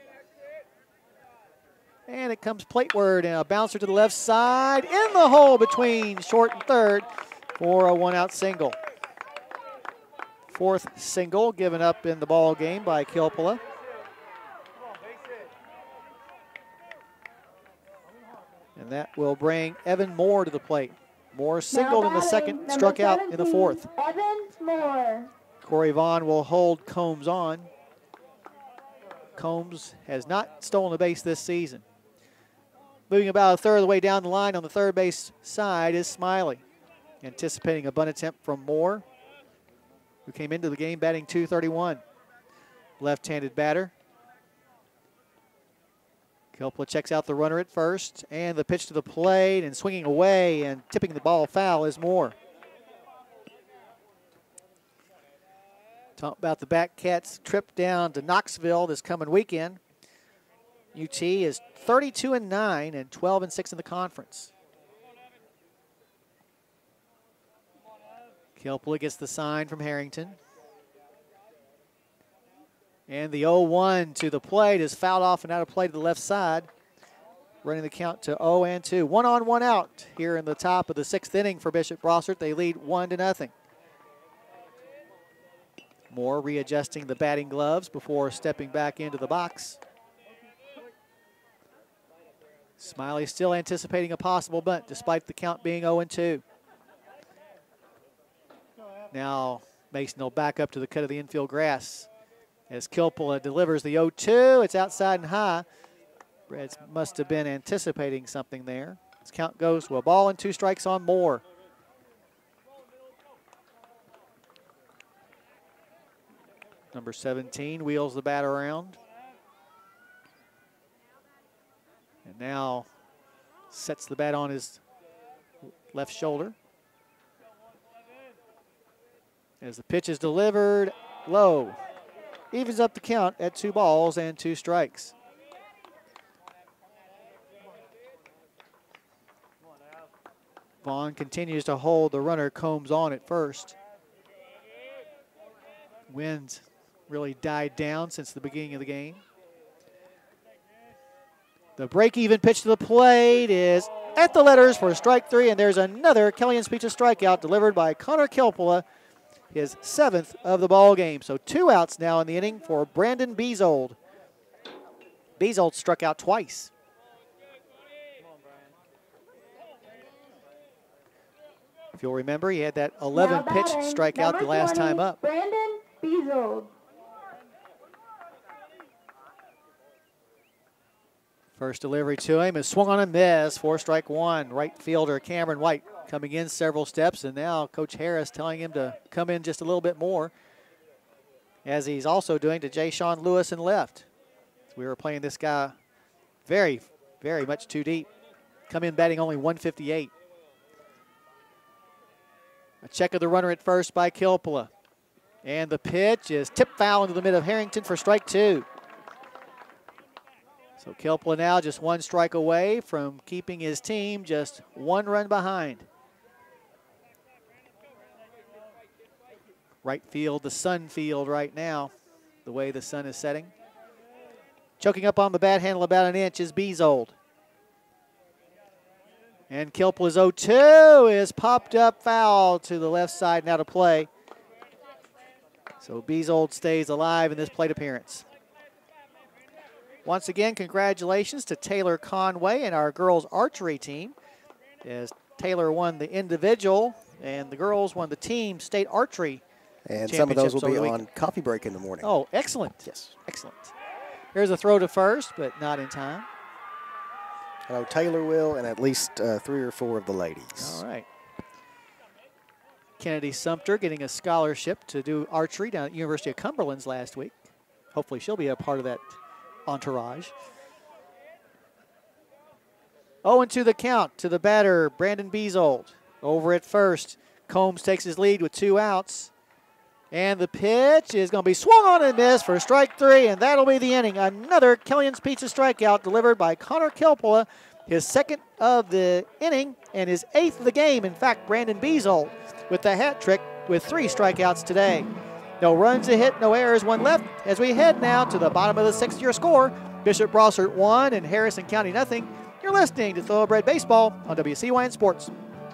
And it comes plateward and a bouncer to the left side in the hole between short and third for a 1-out single. 4th single given up in the ball game by Kilpula. And that will bring Evan Moore to the plate. Moore singled in the second, struck out in the 4th. Evan Moore. Corey Vaughn will hold Combs on. Combs has not stolen a base this season. Moving about a third of the way down the line on the third base side is Smiley. Anticipating a bunt attempt from Moore, who came into the game batting .231. Left-handed batter. Kilpula checks out the runner at first, and the pitch to the plate, and swinging away and tipping the ball foul is Moore. Talk about the Batcats' trip down to Knoxville this coming weekend. UT is 32-9 and 12-6 in the conference. Kilpula gets the sign from Harrington. And the 0-1 to the plate is fouled off and out of play to the left side. Running the count to 0-2. 1 on, 1 out here in the top of the 6th inning for Bishop Brossart. They lead 1-0. Moore readjusting the batting gloves before stepping back into the box. Smiley still anticipating a possible bunt despite the count being 0-2. Now Mason will back up to the cut of the infield grass as Kilpula delivers the 0-2. It's outside and high. Reds must have been anticipating something there. This count goes to a ball and 2 strikes on Moore. Number 17 wheels the bat around. And now sets the bat on his left shoulder. As the pitch is delivered low. Evens up the count at 2 balls and 2 strikes. Vaughn continues to hold the runner Combs on at first. Winds really died down since the beginning of the game. The break-even pitch to the plate is at the letters for strike 3, and there's another Kellyan's Pizza strikeout delivered by Connor Kilpula, his 7th of the ball game. So 2 outs now in the inning for Brandon Beazold. Beazold struck out twice. If you'll remember, he had that 11-pitch strikeout the last time up. Brandon Beazold. First delivery to him is swung on a miss for strike 1. Right fielder Cameron White coming in several steps, and now Coach Harris telling him to come in just a little bit more, as he's also doing to Jay Sean Lewis in left. We were playing this guy very, very much too deep. Come in batting only 158. A check of the runner at first by Kilpula. And the pitch is tipped foul into the mid of Harrington for strike 2. So Kilpula now just 1 strike away from keeping his team just 1 run behind. Right field, the sun field right now, the way the sun is setting. Choking up on the bat handle about an inch is Beazold. And Kilpula's 0-2 is popped up foul to the left side now to play. So Beazold stays alive in this plate appearance. Once again, congratulations to Taylor Conway and our girls archery team, as Taylor won the individual and the girls won the team state archery. And some of those will be on coffee break in the morning. Oh, excellent. Yes. Excellent. Here's a throw to first, but not in time. I know Taylor will, and at least 3 or 4 of the ladies. All right. Kennedy Sumter getting a scholarship to do archery down at University of Cumberland's last week. Hopefully she'll be a part of that entourage. 0-2 the count to the batter, Brandon Beazold. Over at first, Combs takes his lead with 2 outs. And the pitch is going to be swung on and missed for strike 3, and that'll be the inning. Another Kellyan's Pizza strikeout delivered by Connor Kilpula, his 2nd of the inning and his 8th of the game. In fact, Brandon Beazold with the hat trick with 3 strikeouts today. No runs a hit, no errors, 1 left as we head now to the bottom of the 6th. Your score, Bishop Brossart 1 and Harrison County nothing. You're listening to Thoroughbred Baseball on WCYN Sports.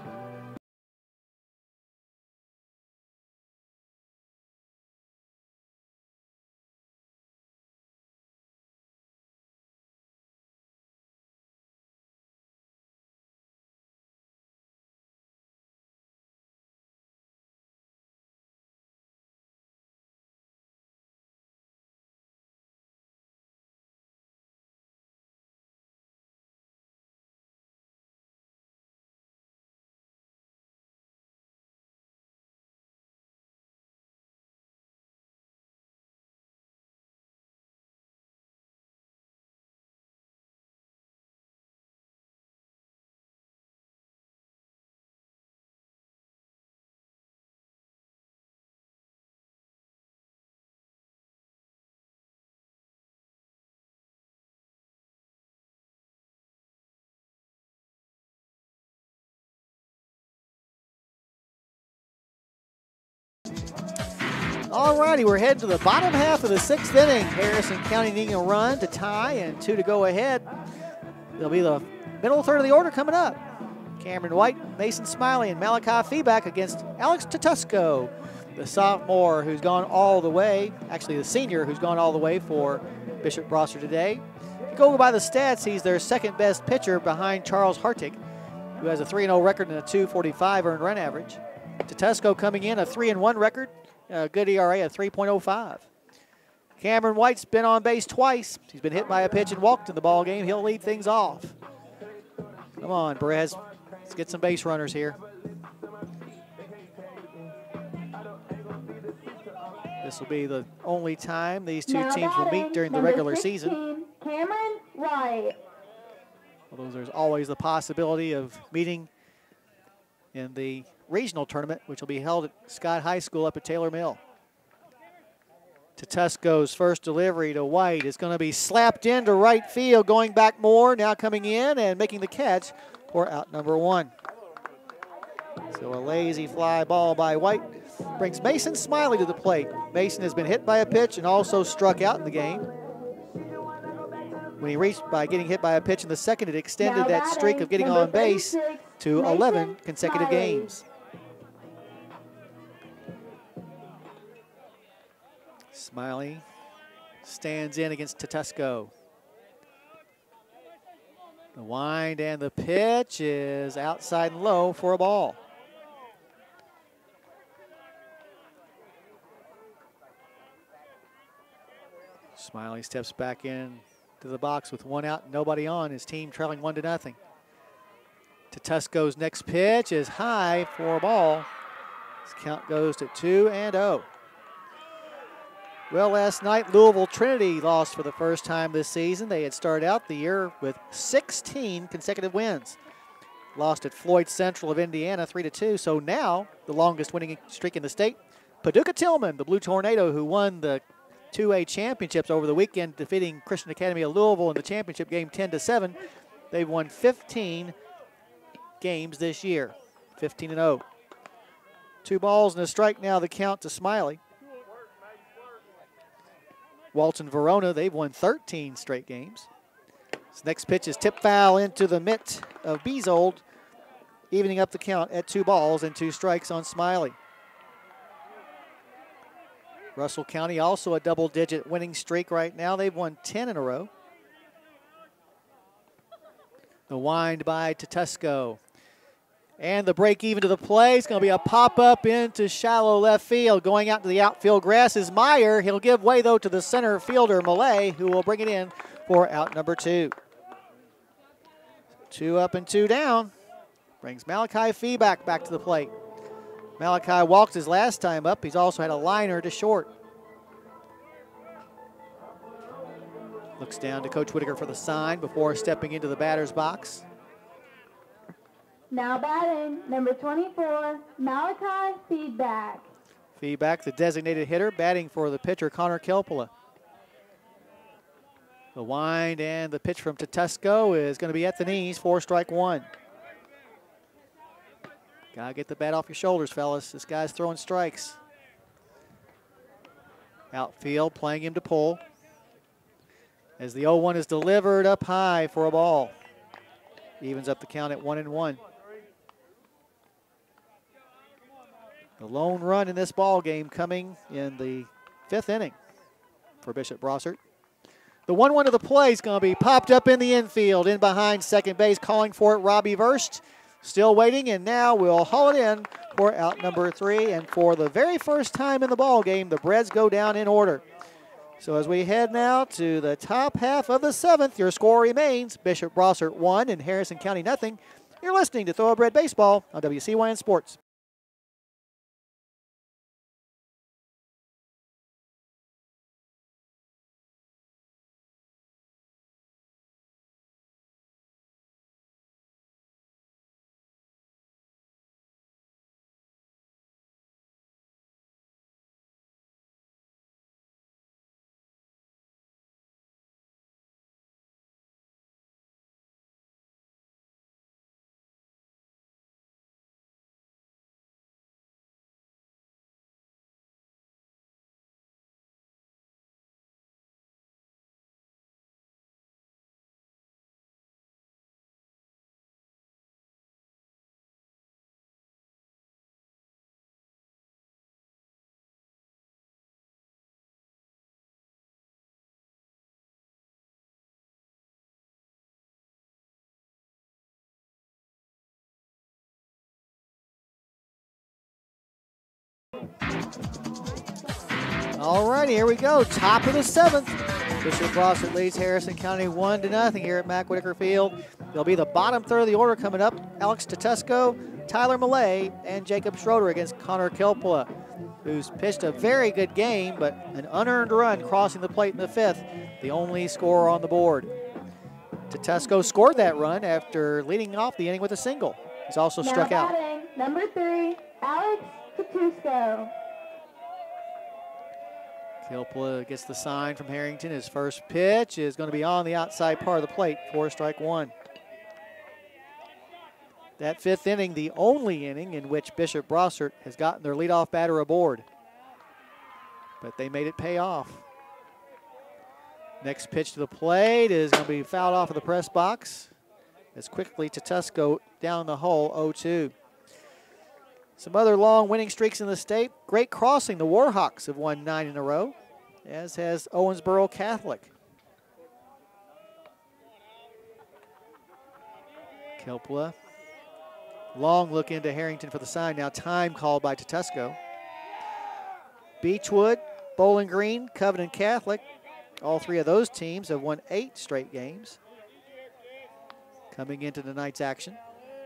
All righty, we're heading to the bottom half of the 6th inning. Harrison County needing a run to tie and 2 to go ahead. It'll be the middle third of the order coming up. Cameron White, Mason Smiley, and Malachi Feeback against Alex Tatusco, the sophomore who's gone all the way, actually the senior who's gone all the way for Bishop Brossart today. If you go by the stats, he's their 2nd best pitcher behind Charles Hartig, who has a 3-0 record and a 2.45 earned run average. Tatusco coming in a 3-1 record. A good ERA of 3.05. Cameron White's been on base twice. He's been hit by a pitch and walked in the ball game. He'll lead things off. Come on, Perez. Let's get some base runners here. This will be the only time these 2 teams will meet during the regular season. Cameron White. Although there's always the possibility of meeting in the regional tournament, which will be held at Scott High School up at Taylor Mill. Tatusco's first delivery to White is going to be slapped into right field, going back more, now coming in and making the catch for out number 1. So a lazy fly ball by White brings Mason Smiley to the plate. Mason has been hit by a pitch and also struck out in the game. When he reached by getting hit by a pitch in the second, it extended Now that streak of getting batting, on base 36, to Mason 11 consecutive Smiley. games. Smiley stands in against Tetusco. The wind and the pitch is outside and low for a ball. Smiley steps back in to the box with one out and nobody on. His team trailing 1-0. Tetusco's next pitch is high for a ball. His count goes to 2-0. Well, last night, Louisville Trinity lost for the first time this season. They had started out the year with 16 consecutive wins. Lost at Floyd Central of Indiana 3-2. So now, the longest winning streak in the state, Paducah Tillman, the Blue Tornado, who won the 2A championships over the weekend, defeating Christian Academy of Louisville in the championship game 10-7. They've won 15 games this year, 15-0. 2 balls and a strike now, the count to Smiley. Walton Verona, they've won 13 straight games. This next pitch is tip foul into the mitt of Beazold, evening up the count at 2 balls and 2 strikes on Smiley. Russell County also a double-digit winning streak right now. They've won 10 in a row. The wind by Tetusco. And the break even to the play is going to be a pop-up into shallow left field. Going out to the outfield grass is Meyer. He'll give way, though, to the center fielder, Millay, who will bring it in for out number 2. 2 up and 2 down. Brings Malachi Feeback back to the plate. Malachi walked his last time up. He's also had a liner to short. Looks down to Coach Whitaker for the sign before stepping into the batter's box. Now batting, number 24, Malachi Feedback. Feedback, the designated hitter, batting for the pitcher, Connor Kelpola. The wind and the pitch from Tetusco is going to be at the knees for strike 1. Gotta get the bat off your shoulders, fellas. This guy's throwing strikes. Outfield playing him to pull. As the 0-1 is delivered up high for a ball. Evens up the count at 1-1. The lone run in this ball game coming in the 5th inning for Bishop Brossart. The 1-1 to the play is going to be popped up in the infield, in behind second base, calling for it, Robbie Verst. Still waiting, and now we'll haul it in for out number 3. And for the very first time in the ball game, the Breads go down in order. So as we head now to the top half of the 7th, your score remains Bishop Brossart 1 and Harrison County nothing. You're listening to Thoroughbred Baseball on WCYN Sports. All righty, here we go. Top of the 7th. Bishop Brossart leads Harrison County 1-0 here at Mack Whitaker Field. They'll be the bottom third of the order coming up. Alex Tetusco, Tyler Millay, and Jacob Schroeder against Connor Kelpola, who's pitched a very good game, but an unearned run crossing the plate in the 5th, the only scorer on the board. Tetusco scored that run after leading off the inning with a single. He's also struck out. Now batting, number 3, Alex Tetusco. Kelpola gets the sign from Harrington. His first pitch is going to be on the outside part of the plate for strike 1. That 5th inning, the only inning in which Bishop Brossart has gotten their leadoff batter aboard. But they made it pay off. Next pitch to the plate is going to be fouled off of the press box. As quickly Tetusco down the hole, 0-2. Some other long winning streaks in the state. Great crossing. The Warhawks have won 9 in a row, as has Owensboro Catholic. Kilpula. Long look into Harrington for the sign. Now time called by Tetusco. Beechwood, Bowling Green, Covenant Catholic. All 3 of those teams have won 8 straight games coming into tonight's action.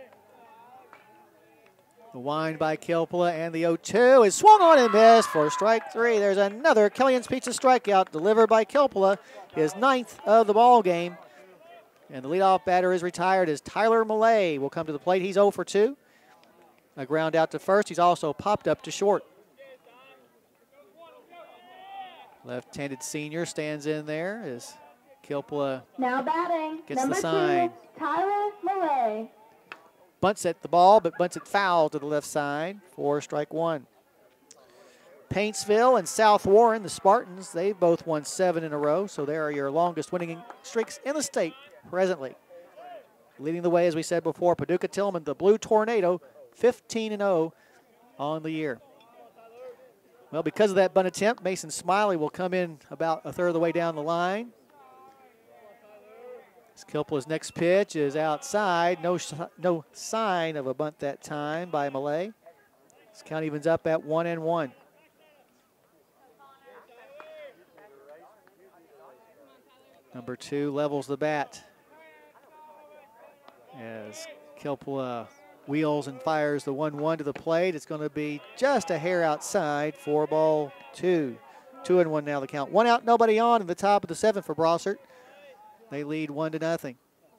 The wind by Kilpula and the 0-2 is swung on and missed for strike 3. There's another Killian's Pizza strikeout delivered by Kilpula, his 9th of the ball game. And the leadoff batter is retired as Tyler Millay will come to the plate. He's 0 for 2. A ground out to first. He's also popped up to short. Left-handed senior stands in there as Kilpula Now batting, gets number the sign. 2, Tyler Millay. Bunts at the ball, but bunts it foul to the left side for strike 1. Paintsville and South Warren, the Spartans, they've both won 7 in a row, so they are your longest winning streaks in the state presently. Leading the way, as we said before, Paducah Tillman, the Blue Tornado, 15-0 on the year. Well, because of that bunt attempt, Mason Smiley will come in about a third of the way down the line. Kilpula's next pitch is outside. No sign of a bunt that time by Millay. This count evens up at 1-1. Number 2 levels the bat as Kilpula wheels and fires the 1-1 to the plate. It's going to be just a hair outside for ball 2. 2-1 now the count. 1 out, nobody on in the top of the 7th for Brossart. They lead 1-0.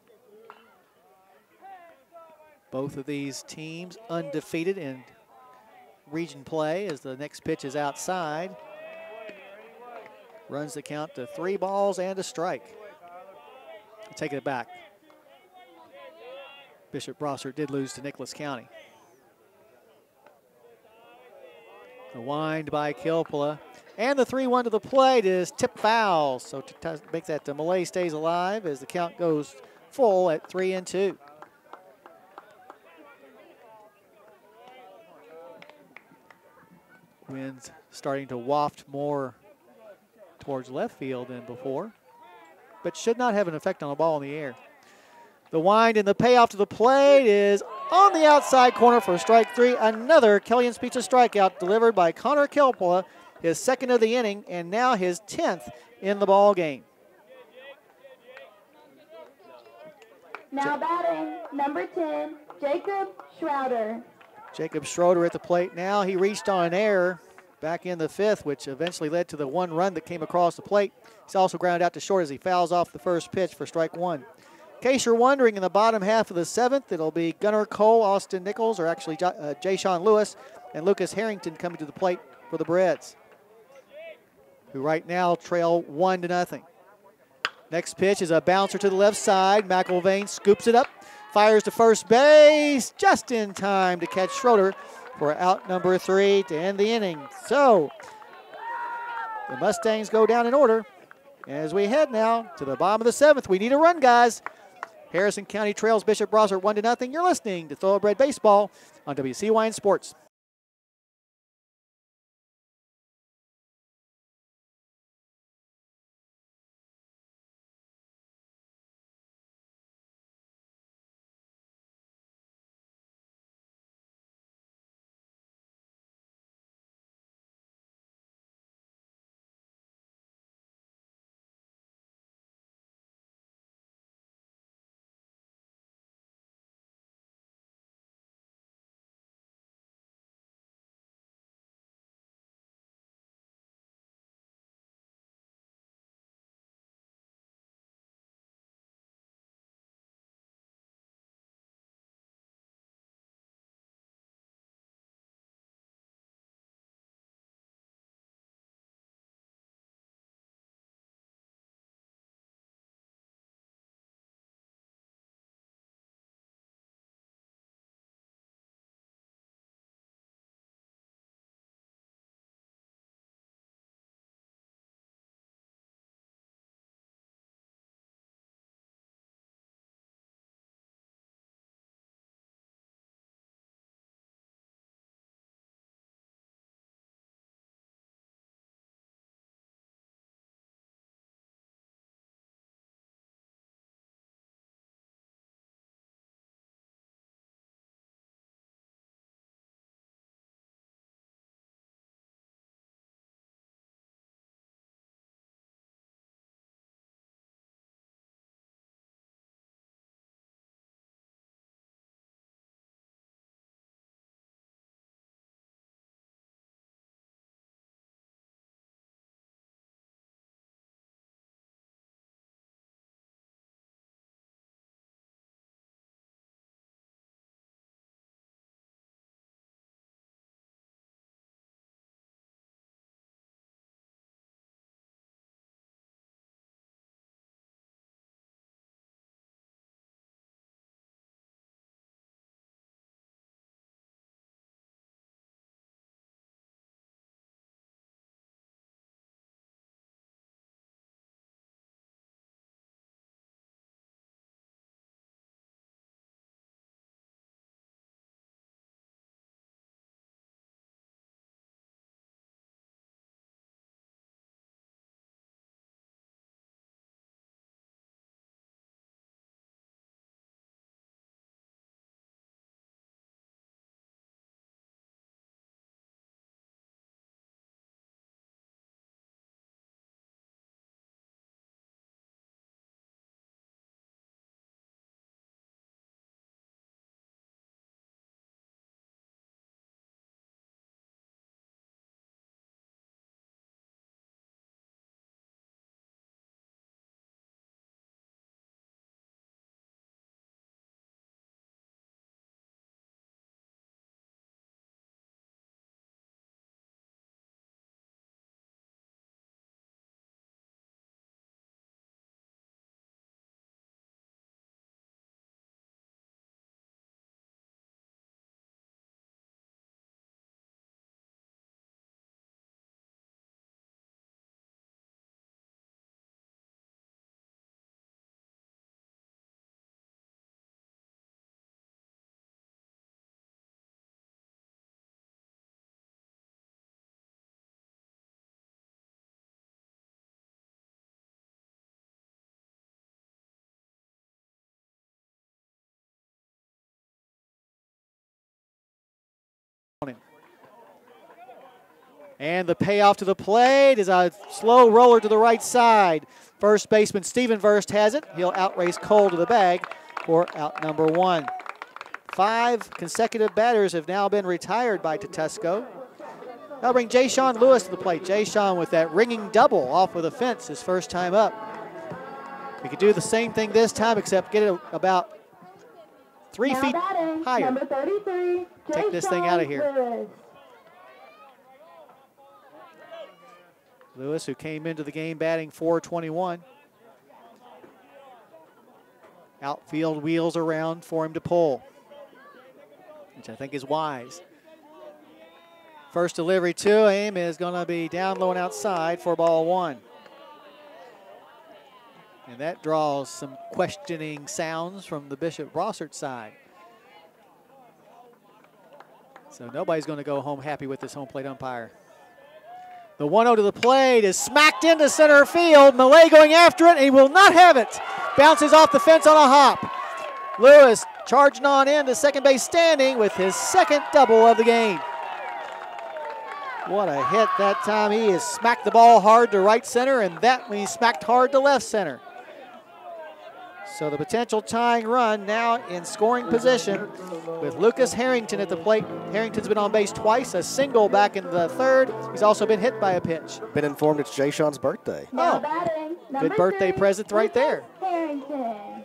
Both of these teams undefeated in region play as the next pitch is outside. Runs the count to 3 balls and a strike. Taking it back. Bishop Brossart did lose to Nicholas County. The wind by Kilpula. And the 3-1 to the plate is tip foul. So to make that Millay stays alive as the count goes full at 3-2. Wind's starting to waft more towards left field than before, but should not have an effect on the ball in the air. The wind and the payoff to the plate is on the outside corner for strike 3. Another Killian's Pizza strikeout delivered by Connor Kilpula, his 2nd of the inning, and now his 10th in the ball game. Now batting, number 10, Jacob Schroeder. Jacob Schroeder at the plate now. He reached on an error back in the 5th, which eventually led to the 1 run that came across the plate. He's also grounded out to short as he fouls off the first pitch for strike 1. In case you're wondering, in the bottom half of the 7th, it'll be Gunnar Cole, Austin Nichols, or actually Jay Sean Lewis, and Lucas Harrington coming to the plate for the Breds, who right now trail 1-0. Next pitch is a bouncer to the left side. McIlvain scoops it up, fires to first base, just in time to catch Schroeder for out number 3 to end the inning. So the Mustangs go down in order as we head now to the bottom of the 7th. We need a run, guys. Harrison County trails Bishop Brossart 1-0. You're listening to Thoroughbred Baseball on WCYN Sports. And the payoff to the plate is a slow roller to the right side. First baseman Steven Verst has it. He'll outrace Cole to the bag for out number 1. 5 consecutive batters have now been retired by Tetusco. That'll bring Jay-Sean Lewis to the plate. Jay-Sean with that ringing double off of the fence his first time up. We could do the same thing this time, except get it about 3 feet higher. Number 33, Take this thing out of here. Lewis. Lewis, who came into the game batting .421. Outfield wheels around for him to pull, which I think is wise. First delivery to him is going to be down low and outside for ball 1. And that draws some questioning sounds from the Bishop Brossart side. So nobody's going to go home happy with this home plate umpire. The 1-0 to the plate is smacked into center field. Millay going after it, and he will not have it. Bounces off the fence on a hop. Lewis charging on in to second base standing with his second double of the game. What a hit that time. He has smacked the ball hard to right center, and that when he smacked hard to left center. So the potential tying run now in scoring position with Lucas Harrington at the plate. Harrington's been on base twice, a single back in the 3rd. He's also been hit by a pitch. Been informed it's Jay-Sean's birthday. Now Oh, batting, good number birthday 3, present right there. Harrington.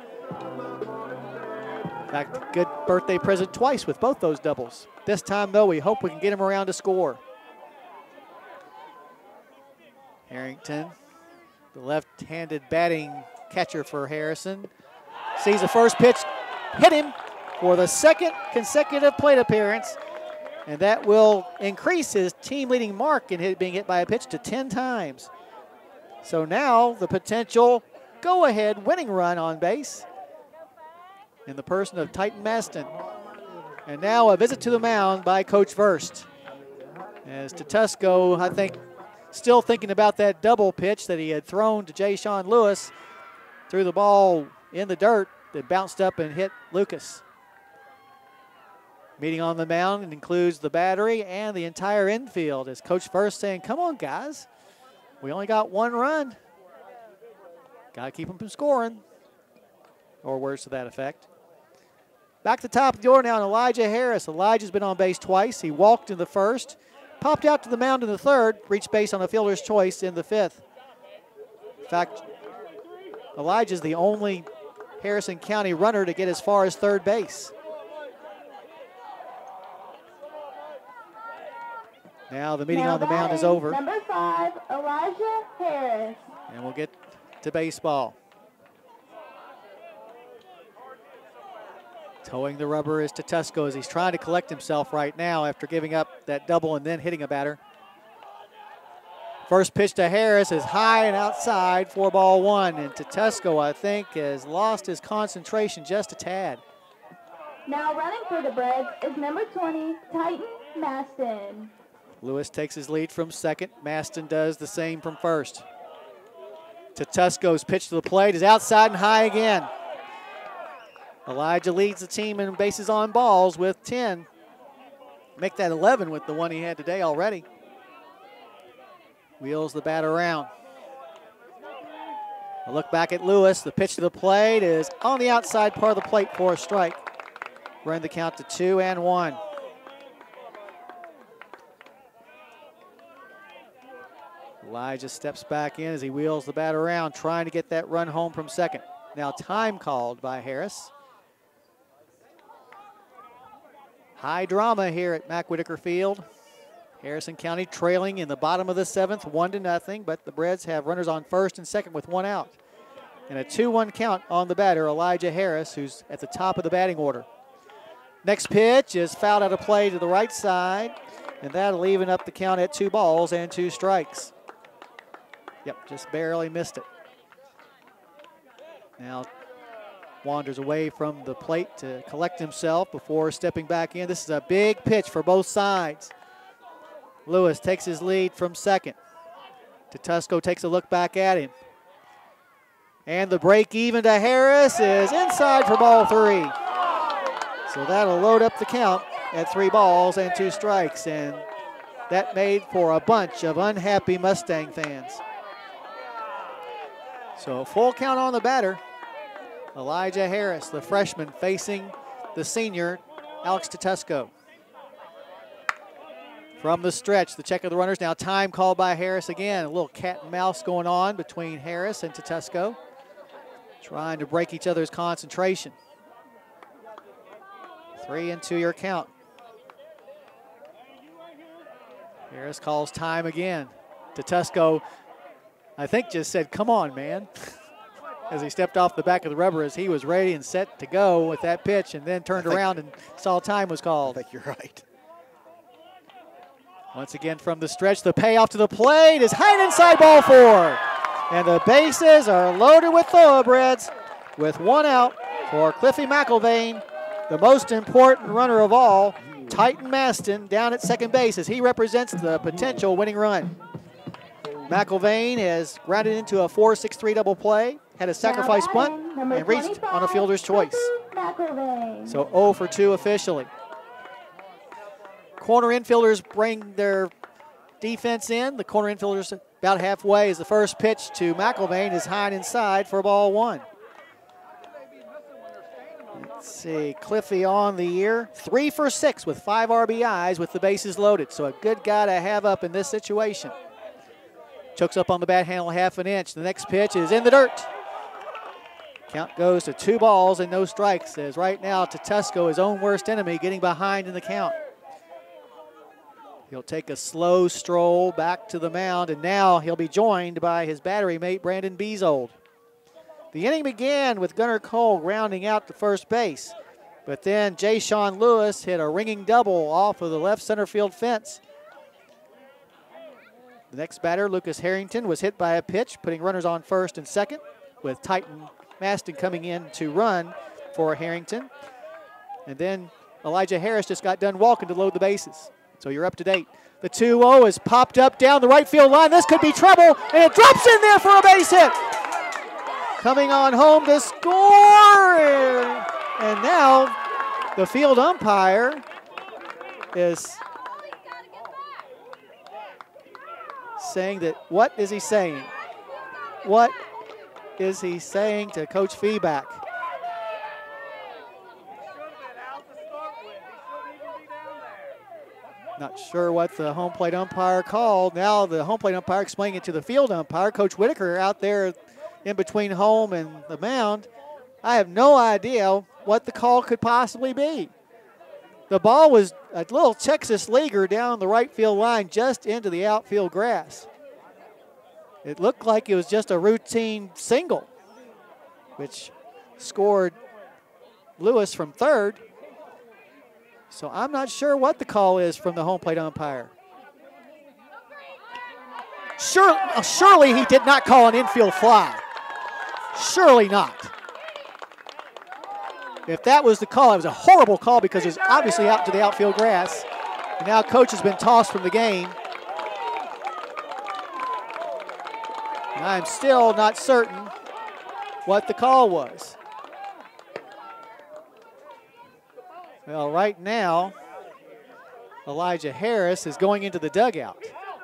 In fact, good birthday present twice with both those doubles. This time, though, we hope we can get him around to score. Harrington, the left-handed batting catcher for Harrison, sees the first pitch hit him for the 2nd consecutive plate appearance, and that will increase his team-leading mark in being hit by a pitch to 10 times. So now the potential go-ahead winning run on base in the person of Titan Maston. And now a visit to the mound by Coach Verst. As Tetusco, I think, still thinking about that double pitch that he had thrown to Jay-Sean Lewis, threw the ball in the dirt that bounced up and hit Lucas. Meeting on the mound includes the battery and the entire infield, as Coach Verst saying, come on, guys. We only got 1 run. Got to keep them from scoring, or words to that effect. Back to the top of the order now, Elijah Harris. Elijah's been on base twice. He walked in the 1st, popped out to the mound in the 3rd, reached base on a fielder's choice in the 5th. In fact, Elijah's the only Harrison County runner to get as far as 3rd base. Now the meeting on the mound is over. Number 5, Elijah Harris. And we'll get to baseball. Towing the rubber is Tetusco as he's trying to collect himself right now after giving up that double and then hitting a batter. First pitch to Harris is high and outside for ball 1. And Tetusco, I think, has lost his concentration just a tad. Now running for the Braves is number 20, Titan Maston. Lewis takes his lead from 2nd. Maston does the same from 1st. Tetusco's pitch to the plate is outside and high again. Elijah leads the team in bases on balls with 10. Make that 11 with the one he had today already. Wheels the bat around. A look back at Lewis. The pitch to the plate is on the outside part of the plate for a strike. Run the count to 2-1. Elijah steps back in as he wheels the bat around, trying to get that run home from 2nd. Now time called by Harris. High drama here at Mack Whitaker Field. Harrison County trailing in the bottom of the 7th, 1-0, but the Braves have runners on 1st and 2nd with 1 out. And a 2-1 count on the batter, Elijah Harris, who's at the top of the batting order. Next pitch is fouled out of play to the right side, and that'll even up the count at 2 balls and 2 strikes. Yep, just barely missed it. Now wanders away from the plate to collect himself before stepping back in. This is a big pitch for both sides. Lewis takes his lead from 2nd. Tetusco takes a look back at him. And the break even to Harris is inside for ball 3. So that'll load up the count at 3 balls and 2 strikes, and that made for a bunch of unhappy Mustang fans. So full count on the batter. Elijah Harris, the freshman, facing the senior, Alex Tetusco. From the stretch, the check of the runners. Now time called by Harris again. A little cat and mouse going on between Harris and Tetusco, trying to break each other's concentration. 3-2 your count. Harris calls time again. Tetusco, I think, just said, "Come on, man," as he stepped off the back of the rubber as he was ready and set to go with that pitch, and then turned around and saw time was called. I think you're right. Once again from the stretch, the payoff to the plate is high inside, ball 4. And the bases are loaded with thoroughbreds with 1 out for Cliffy McIlvain, the most important runner of all, Titan Maston, down at second base as he represents the potential winning run. McIlvain has grounded into a 4-6-3 double play, had a sacrifice bunt, and reached on a fielder's choice. So 0 for 2 officially. Corner infielders bring their defense in. The corner infielders about halfway as the first pitch to McIlvain is high and inside for ball 1. Let's see, Cliffy on the year, 3 for 6 with 5 RBIs with the bases loaded. So a good guy to have up in this situation. Chokes up on the bat handle 1/2 inch. The next pitch is in the dirt. Count goes to 2 balls and no strikes, as right now Tetusco, his own worst enemy, getting behind in the count. He'll take a slow stroll back to the mound, and now he'll be joined by his battery mate, Brandon Beasold. The inning began with Gunnar Cole grounding out to first base, but then Jay Sean Lewis hit a ringing double off of the left center field fence. The next batter, Lucas Harrington, was hit by a pitch, putting runners on first and second, with Titan Maston coming in to run for Harrington. And then Elijah Harris just got done walking to load the bases. So you're up to date. The 2-0 is popped up down the right field line. This could be trouble, and it drops in there for a base hit. Coming on home to score. And now the field umpire is saying that, what is he saying? What is he saying to Coach Feeback? Not sure what the home plate umpire called. Now the home plate umpire explaining it to the field umpire. Coach Whitaker out there in between home and the mound. I have no idea what the call could possibly be. The ball was a little Texas leaguer down the right field line just into the outfield grass. It looked like it was just a routine single, which scored Lewis from third. So I'm not sure what the call is from the home plate umpire. Surely he did not call an infield fly. Surely not. If that was the call, it was a horrible call because it was obviously out to the outfield grass. And now coach has been tossed from the game. And I'm still not certain what the call was. Well, right now, Elijah Harris is going into the dugout.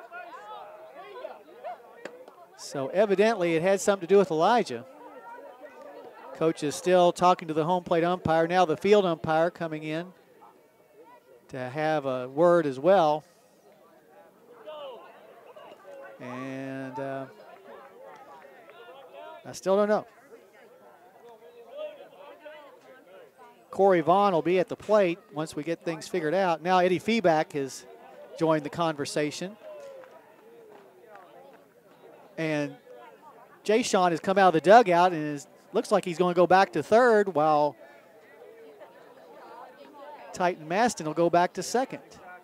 So evidently it had something to do with Elijah. Coach is still talking to the home plate umpire. Now the field umpire coming in to have a word as well. And I still don't know. Corey Vaughn will be at the plate once we get things figured out. Now Eddie Feeback has joined the conversation. And Jay Sean has come out of the dugout and looks like he's going to go back to third, while Titan Maston will go back to second.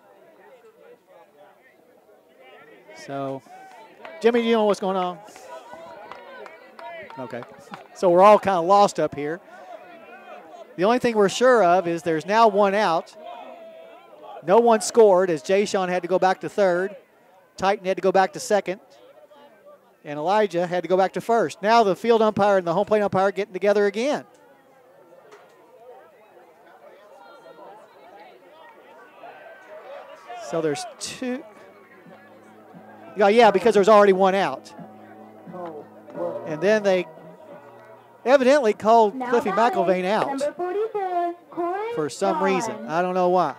So, Jimmy, you know what's going on? Okay. So we're all kind of lost up here. The only thing we're sure of is there's now 1 out. No one scored as Jay Sean had to go back to third. Titan had to go back to second. And Elijah had to go back to first. Now the field umpire and the home plate umpire getting together again. So there's two. Yeah, because there's already one out. And then they evidently called Now Cliffy batting, McIlvain out Number 44, Corey for some Vaughn. reason. I don't know why.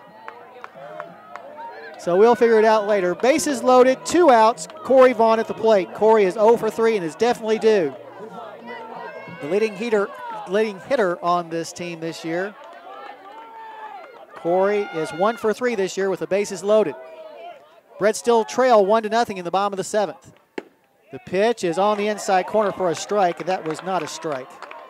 So we'll figure it out later. Bases loaded, 2 outs. Corey Vaughn at the plate. Corey is 0 for 3 and is definitely due. The leading hitter on this team this year. Corey is 1 for 3 this year with the bases loaded. Breds still trail 1-0 in the bottom of the 7th. The pitch is on the inside corner for a strike, and that was not a strike.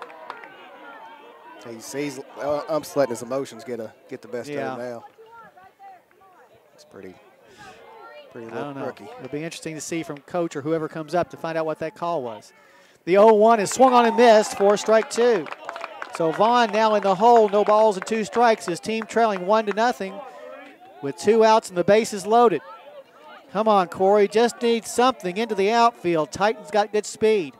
He's ump's letting his emotions get the best of him now. It's pretty I don't know. rookie. It'll be interesting to see from coach or whoever comes up to find out what that call was. The 0-1 is swung on and missed for strike 2. So Vaughn now in the hole, no balls and 2 strikes. His team trailing 1-0 with 2 outs and the bases loaded. Come on, Corey, just needs something into the outfield. Titan's got good speed.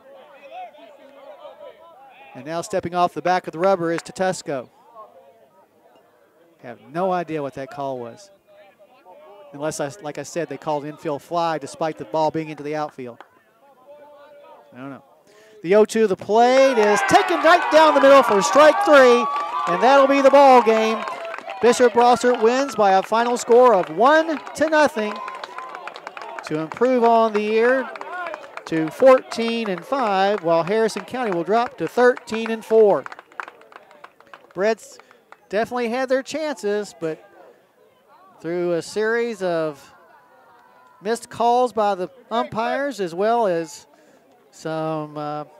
And now stepping off the back of the rubber is Tedesco. Have no idea what that call was. Unless, like I said, they called infield fly despite the ball being into the outfield. I don't know. The 0-2 to the plate is taken right down the middle for strike 3, and that'll be the ball game. Bishop Brossart wins by a final score of 1-0 to improve on the year to 14-5, while Harrison County will drop to 13-4. Breds definitely had their chances, but through a series of missed calls by the umpires as well as some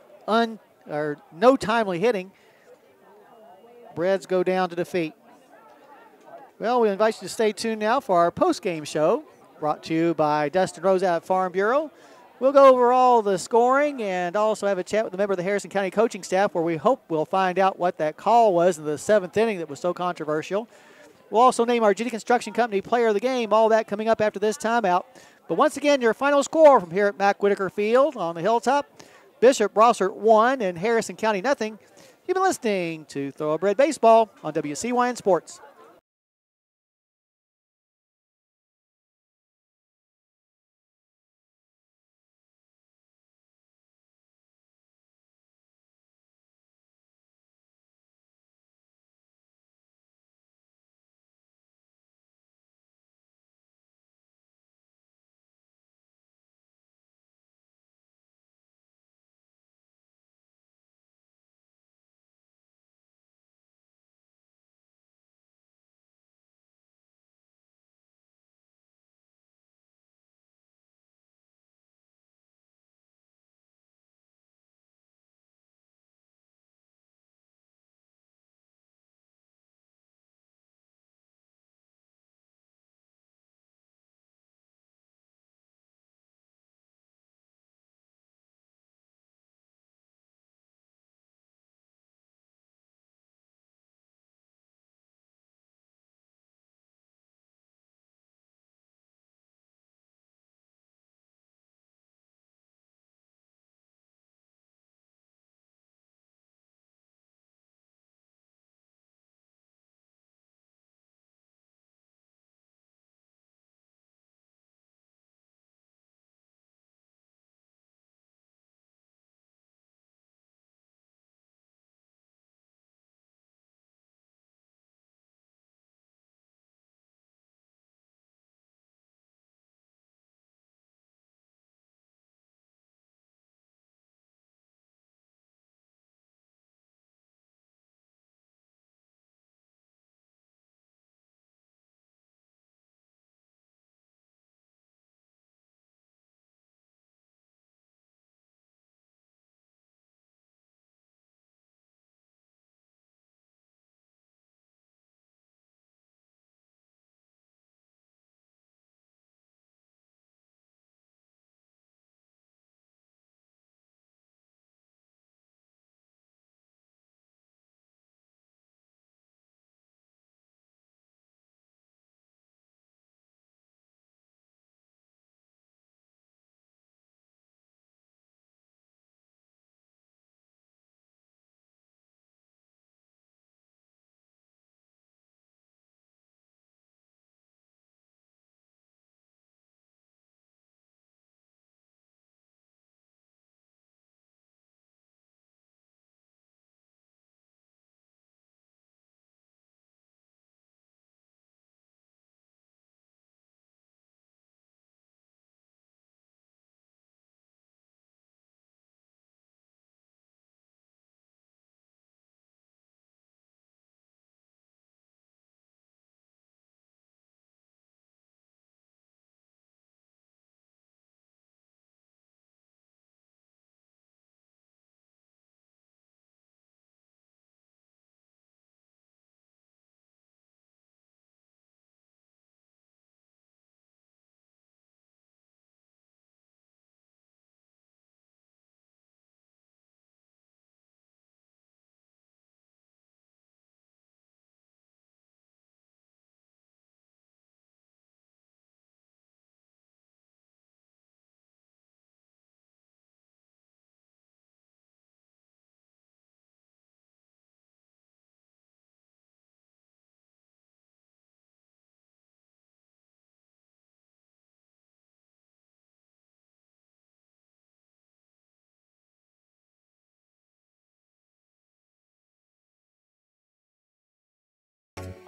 no timely hitting, Breds go down to defeat. Well, we invite you to stay tuned now for our post-game show, brought to you by Dustin Rose at Farm Bureau. We'll go over all the scoring and also have a chat with a member of the Harrison County coaching staff where we hope we'll find out what that call was in the 7th inning that was so controversial. We'll also name our GD Construction Company player of the game, all that coming up after this timeout. But once again, your final score from here at Mack Whitaker Field on the Hilltop, Bishop Brossart 1 and Harrison County 0. You've been listening to Thoroughbred Baseball on WCYN Sports.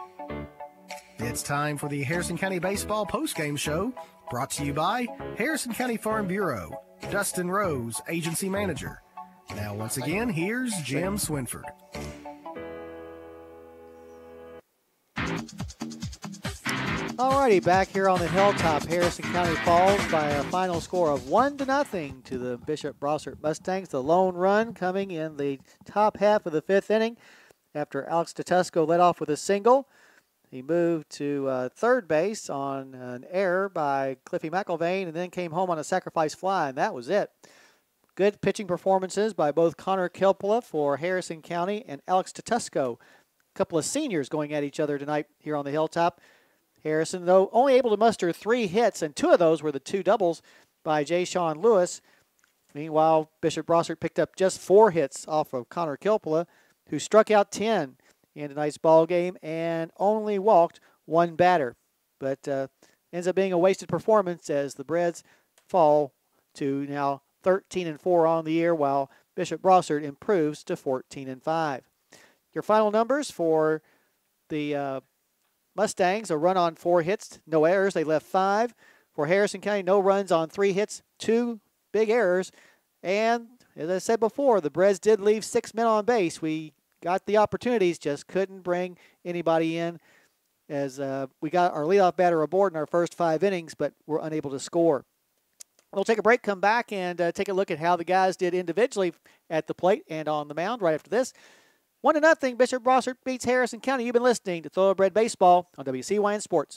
It's time for the Harrison County Baseball postgame show, brought to you by Harrison County Farm Bureau, Dustin Rose, Agency Manager. Now, once again, here's Jim Swinford. Alrighty, back here on the hilltop, Harrison County falls by a final score of 1-0 to the Bishop Brossart Mustangs. The lone run coming in the top half of the 5th inning after Alex Tatusco led off with a single. He moved to third base on an error by Cliffy McIlvain and then came home on a sacrifice fly, and that was it. Good pitching performances by both Connor Kilpula for Harrison County and Alex Tatusco. A couple of seniors going at each other tonight here on the hilltop. Harrison, though, only able to muster 3 hits, and 2 of those were the 2 doubles by Jay Sean Lewis. Meanwhile, Bishop Brossart picked up just 4 hits off of Connor Kilpula, who struck out 10 in tonight's ball game and only walked 1 batter. But ends up being a wasted performance as the Breds fall to now 13-4 on the year, while Bishop Brossart improves to 14-5. Your final numbers for the Mustangs: a run on 4 hits, no errors. They left 5. For Harrison County, no runs on 3 hits, 2 big errors. And as I said before, the Breds did leave 6 men on base. We got the opportunities, just couldn't bring anybody in as we got our leadoff batter aboard in our first 5 innings, but were unable to score. We'll take a break, come back, and take a look at how the guys did individually at the plate and on the mound right after this. 1-0, Bishop Brossart beats Harrison County. You've been listening to Thoroughbred Baseball on WCYN Sports.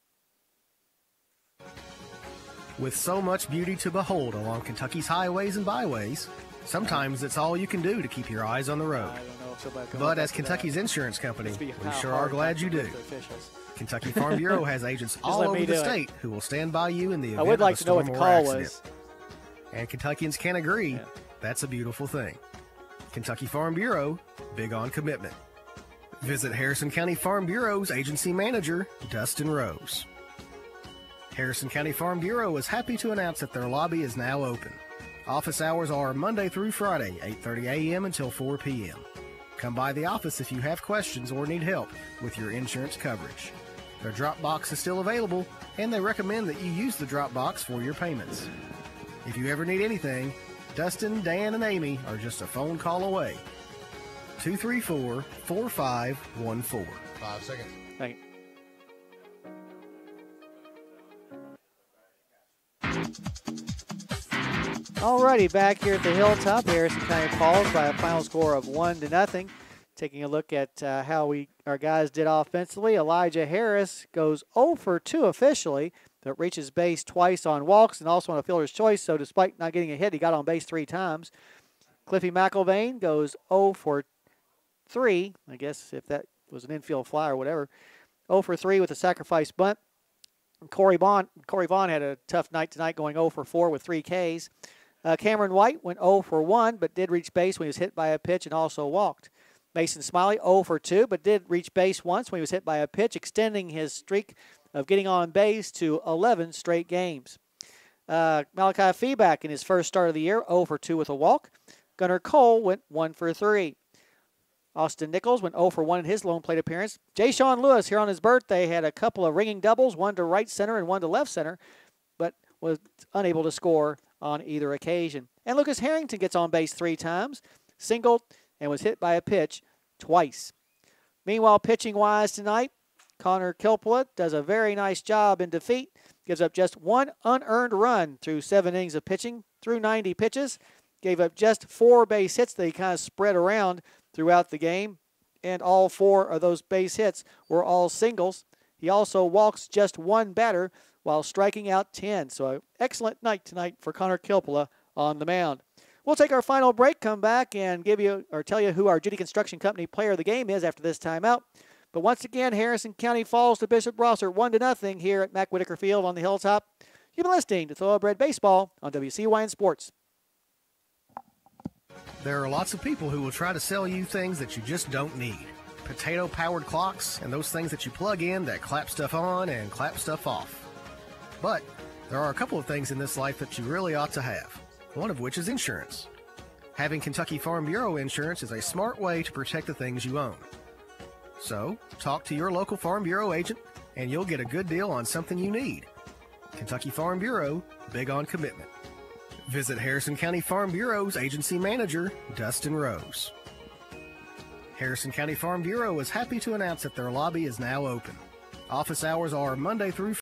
With so much beauty to behold along Kentucky's highways and byways, sometimes it's all you can do to keep your eyes on the road. But as Kentucky's insurance company, we sure are glad you do. Kentucky Farm Bureau has agents all over the state who will stand by you in the event of a storm or accident. And Kentuckians can agree, that's a beautiful thing. Kentucky Farm Bureau, big on commitment. Visit Harrison County Farm Bureau's agency manager, Dustin Rose. Harrison County Farm Bureau is happy to announce that their lobby is now open. Office hours are Monday through Friday, 8:30 a.m. until 4 p.m. Come by the office if you have questions or need help with your insurance coverage. Their drop box is still available, and they recommend that you use the drop box for your payments. If you ever need anything, Dustin, Dan, and Amy are just a phone call away. 234-4514. 5 seconds. Thank you. Alrighty, back here at the hilltop, Harrison County falls by a final score of 1-0. Taking a look at how our guys did offensively, Elijah Harris goes 0 for 2 officially, but reaches base twice on walks and also on a fielder's choice. So despite not getting a hit, he got on base 3 times. Cliffy McIlvain goes 0 for 3. I guess if that was an infield fly or whatever. 0 for 3 with a sacrifice bunt. Corey Vaughn had a tough night tonight, going 0 for 4 with 3 Ks. Cameron White went 0 for 1, but did reach base when he was hit by a pitch and also walked. Mason Smiley 0 for 2, but did reach base once when he was hit by a pitch, extending his streak of getting on base to 11 straight games. Malachi Feeback in his first start of the year, 0 for 2 with a walk. Gunnar Cole went 1 for 3. Austin Nichols went 0 for 1 in his lone plate appearance. Jay Sean Lewis here on his birthday had a couple of ringing doubles, one to right center and one to left center, but was unable to score on either occasion. And Lucas Harrington gets on base 3 times, singled, and was hit by a pitch twice. Meanwhile, pitching-wise tonight, Connor Kilpula does a very nice job in defeat, gives up just 1 unearned run through 7 innings of pitching, through 90 pitches, gave up just 4 base hits that he kind of spread around throughout the game, and all 4 of those base hits were all singles. He also walks just 1 batter while striking out 10. So an excellent night tonight for Connor Kilpula on the mound. We'll take our final break, come back, and tell you who our Judy Construction Company player of the game is after this timeout. But once again, Harrison County falls to Bishop Brossart 1-0 here at Mack Whitaker Field on the hilltop. You've been listening to Thoroughbred Baseball on WCYN Sports. There are lots of people who will try to sell you things that you just don't need. Potato-powered clocks and those things that you plug in that clap stuff on and clap stuff off. But there are a couple of things in this life that you really ought to have, one of which is insurance. Having Kentucky Farm Bureau insurance is a smart way to protect the things you own. So, talk to your local Farm Bureau agent, and you'll get a good deal on something you need. Kentucky Farm Bureau, big on commitment. Visit Harrison County Farm Bureau's agency manager, Dustin Rose. Harrison County Farm Bureau is happy to announce that their lobby is now open. Office hours are Monday through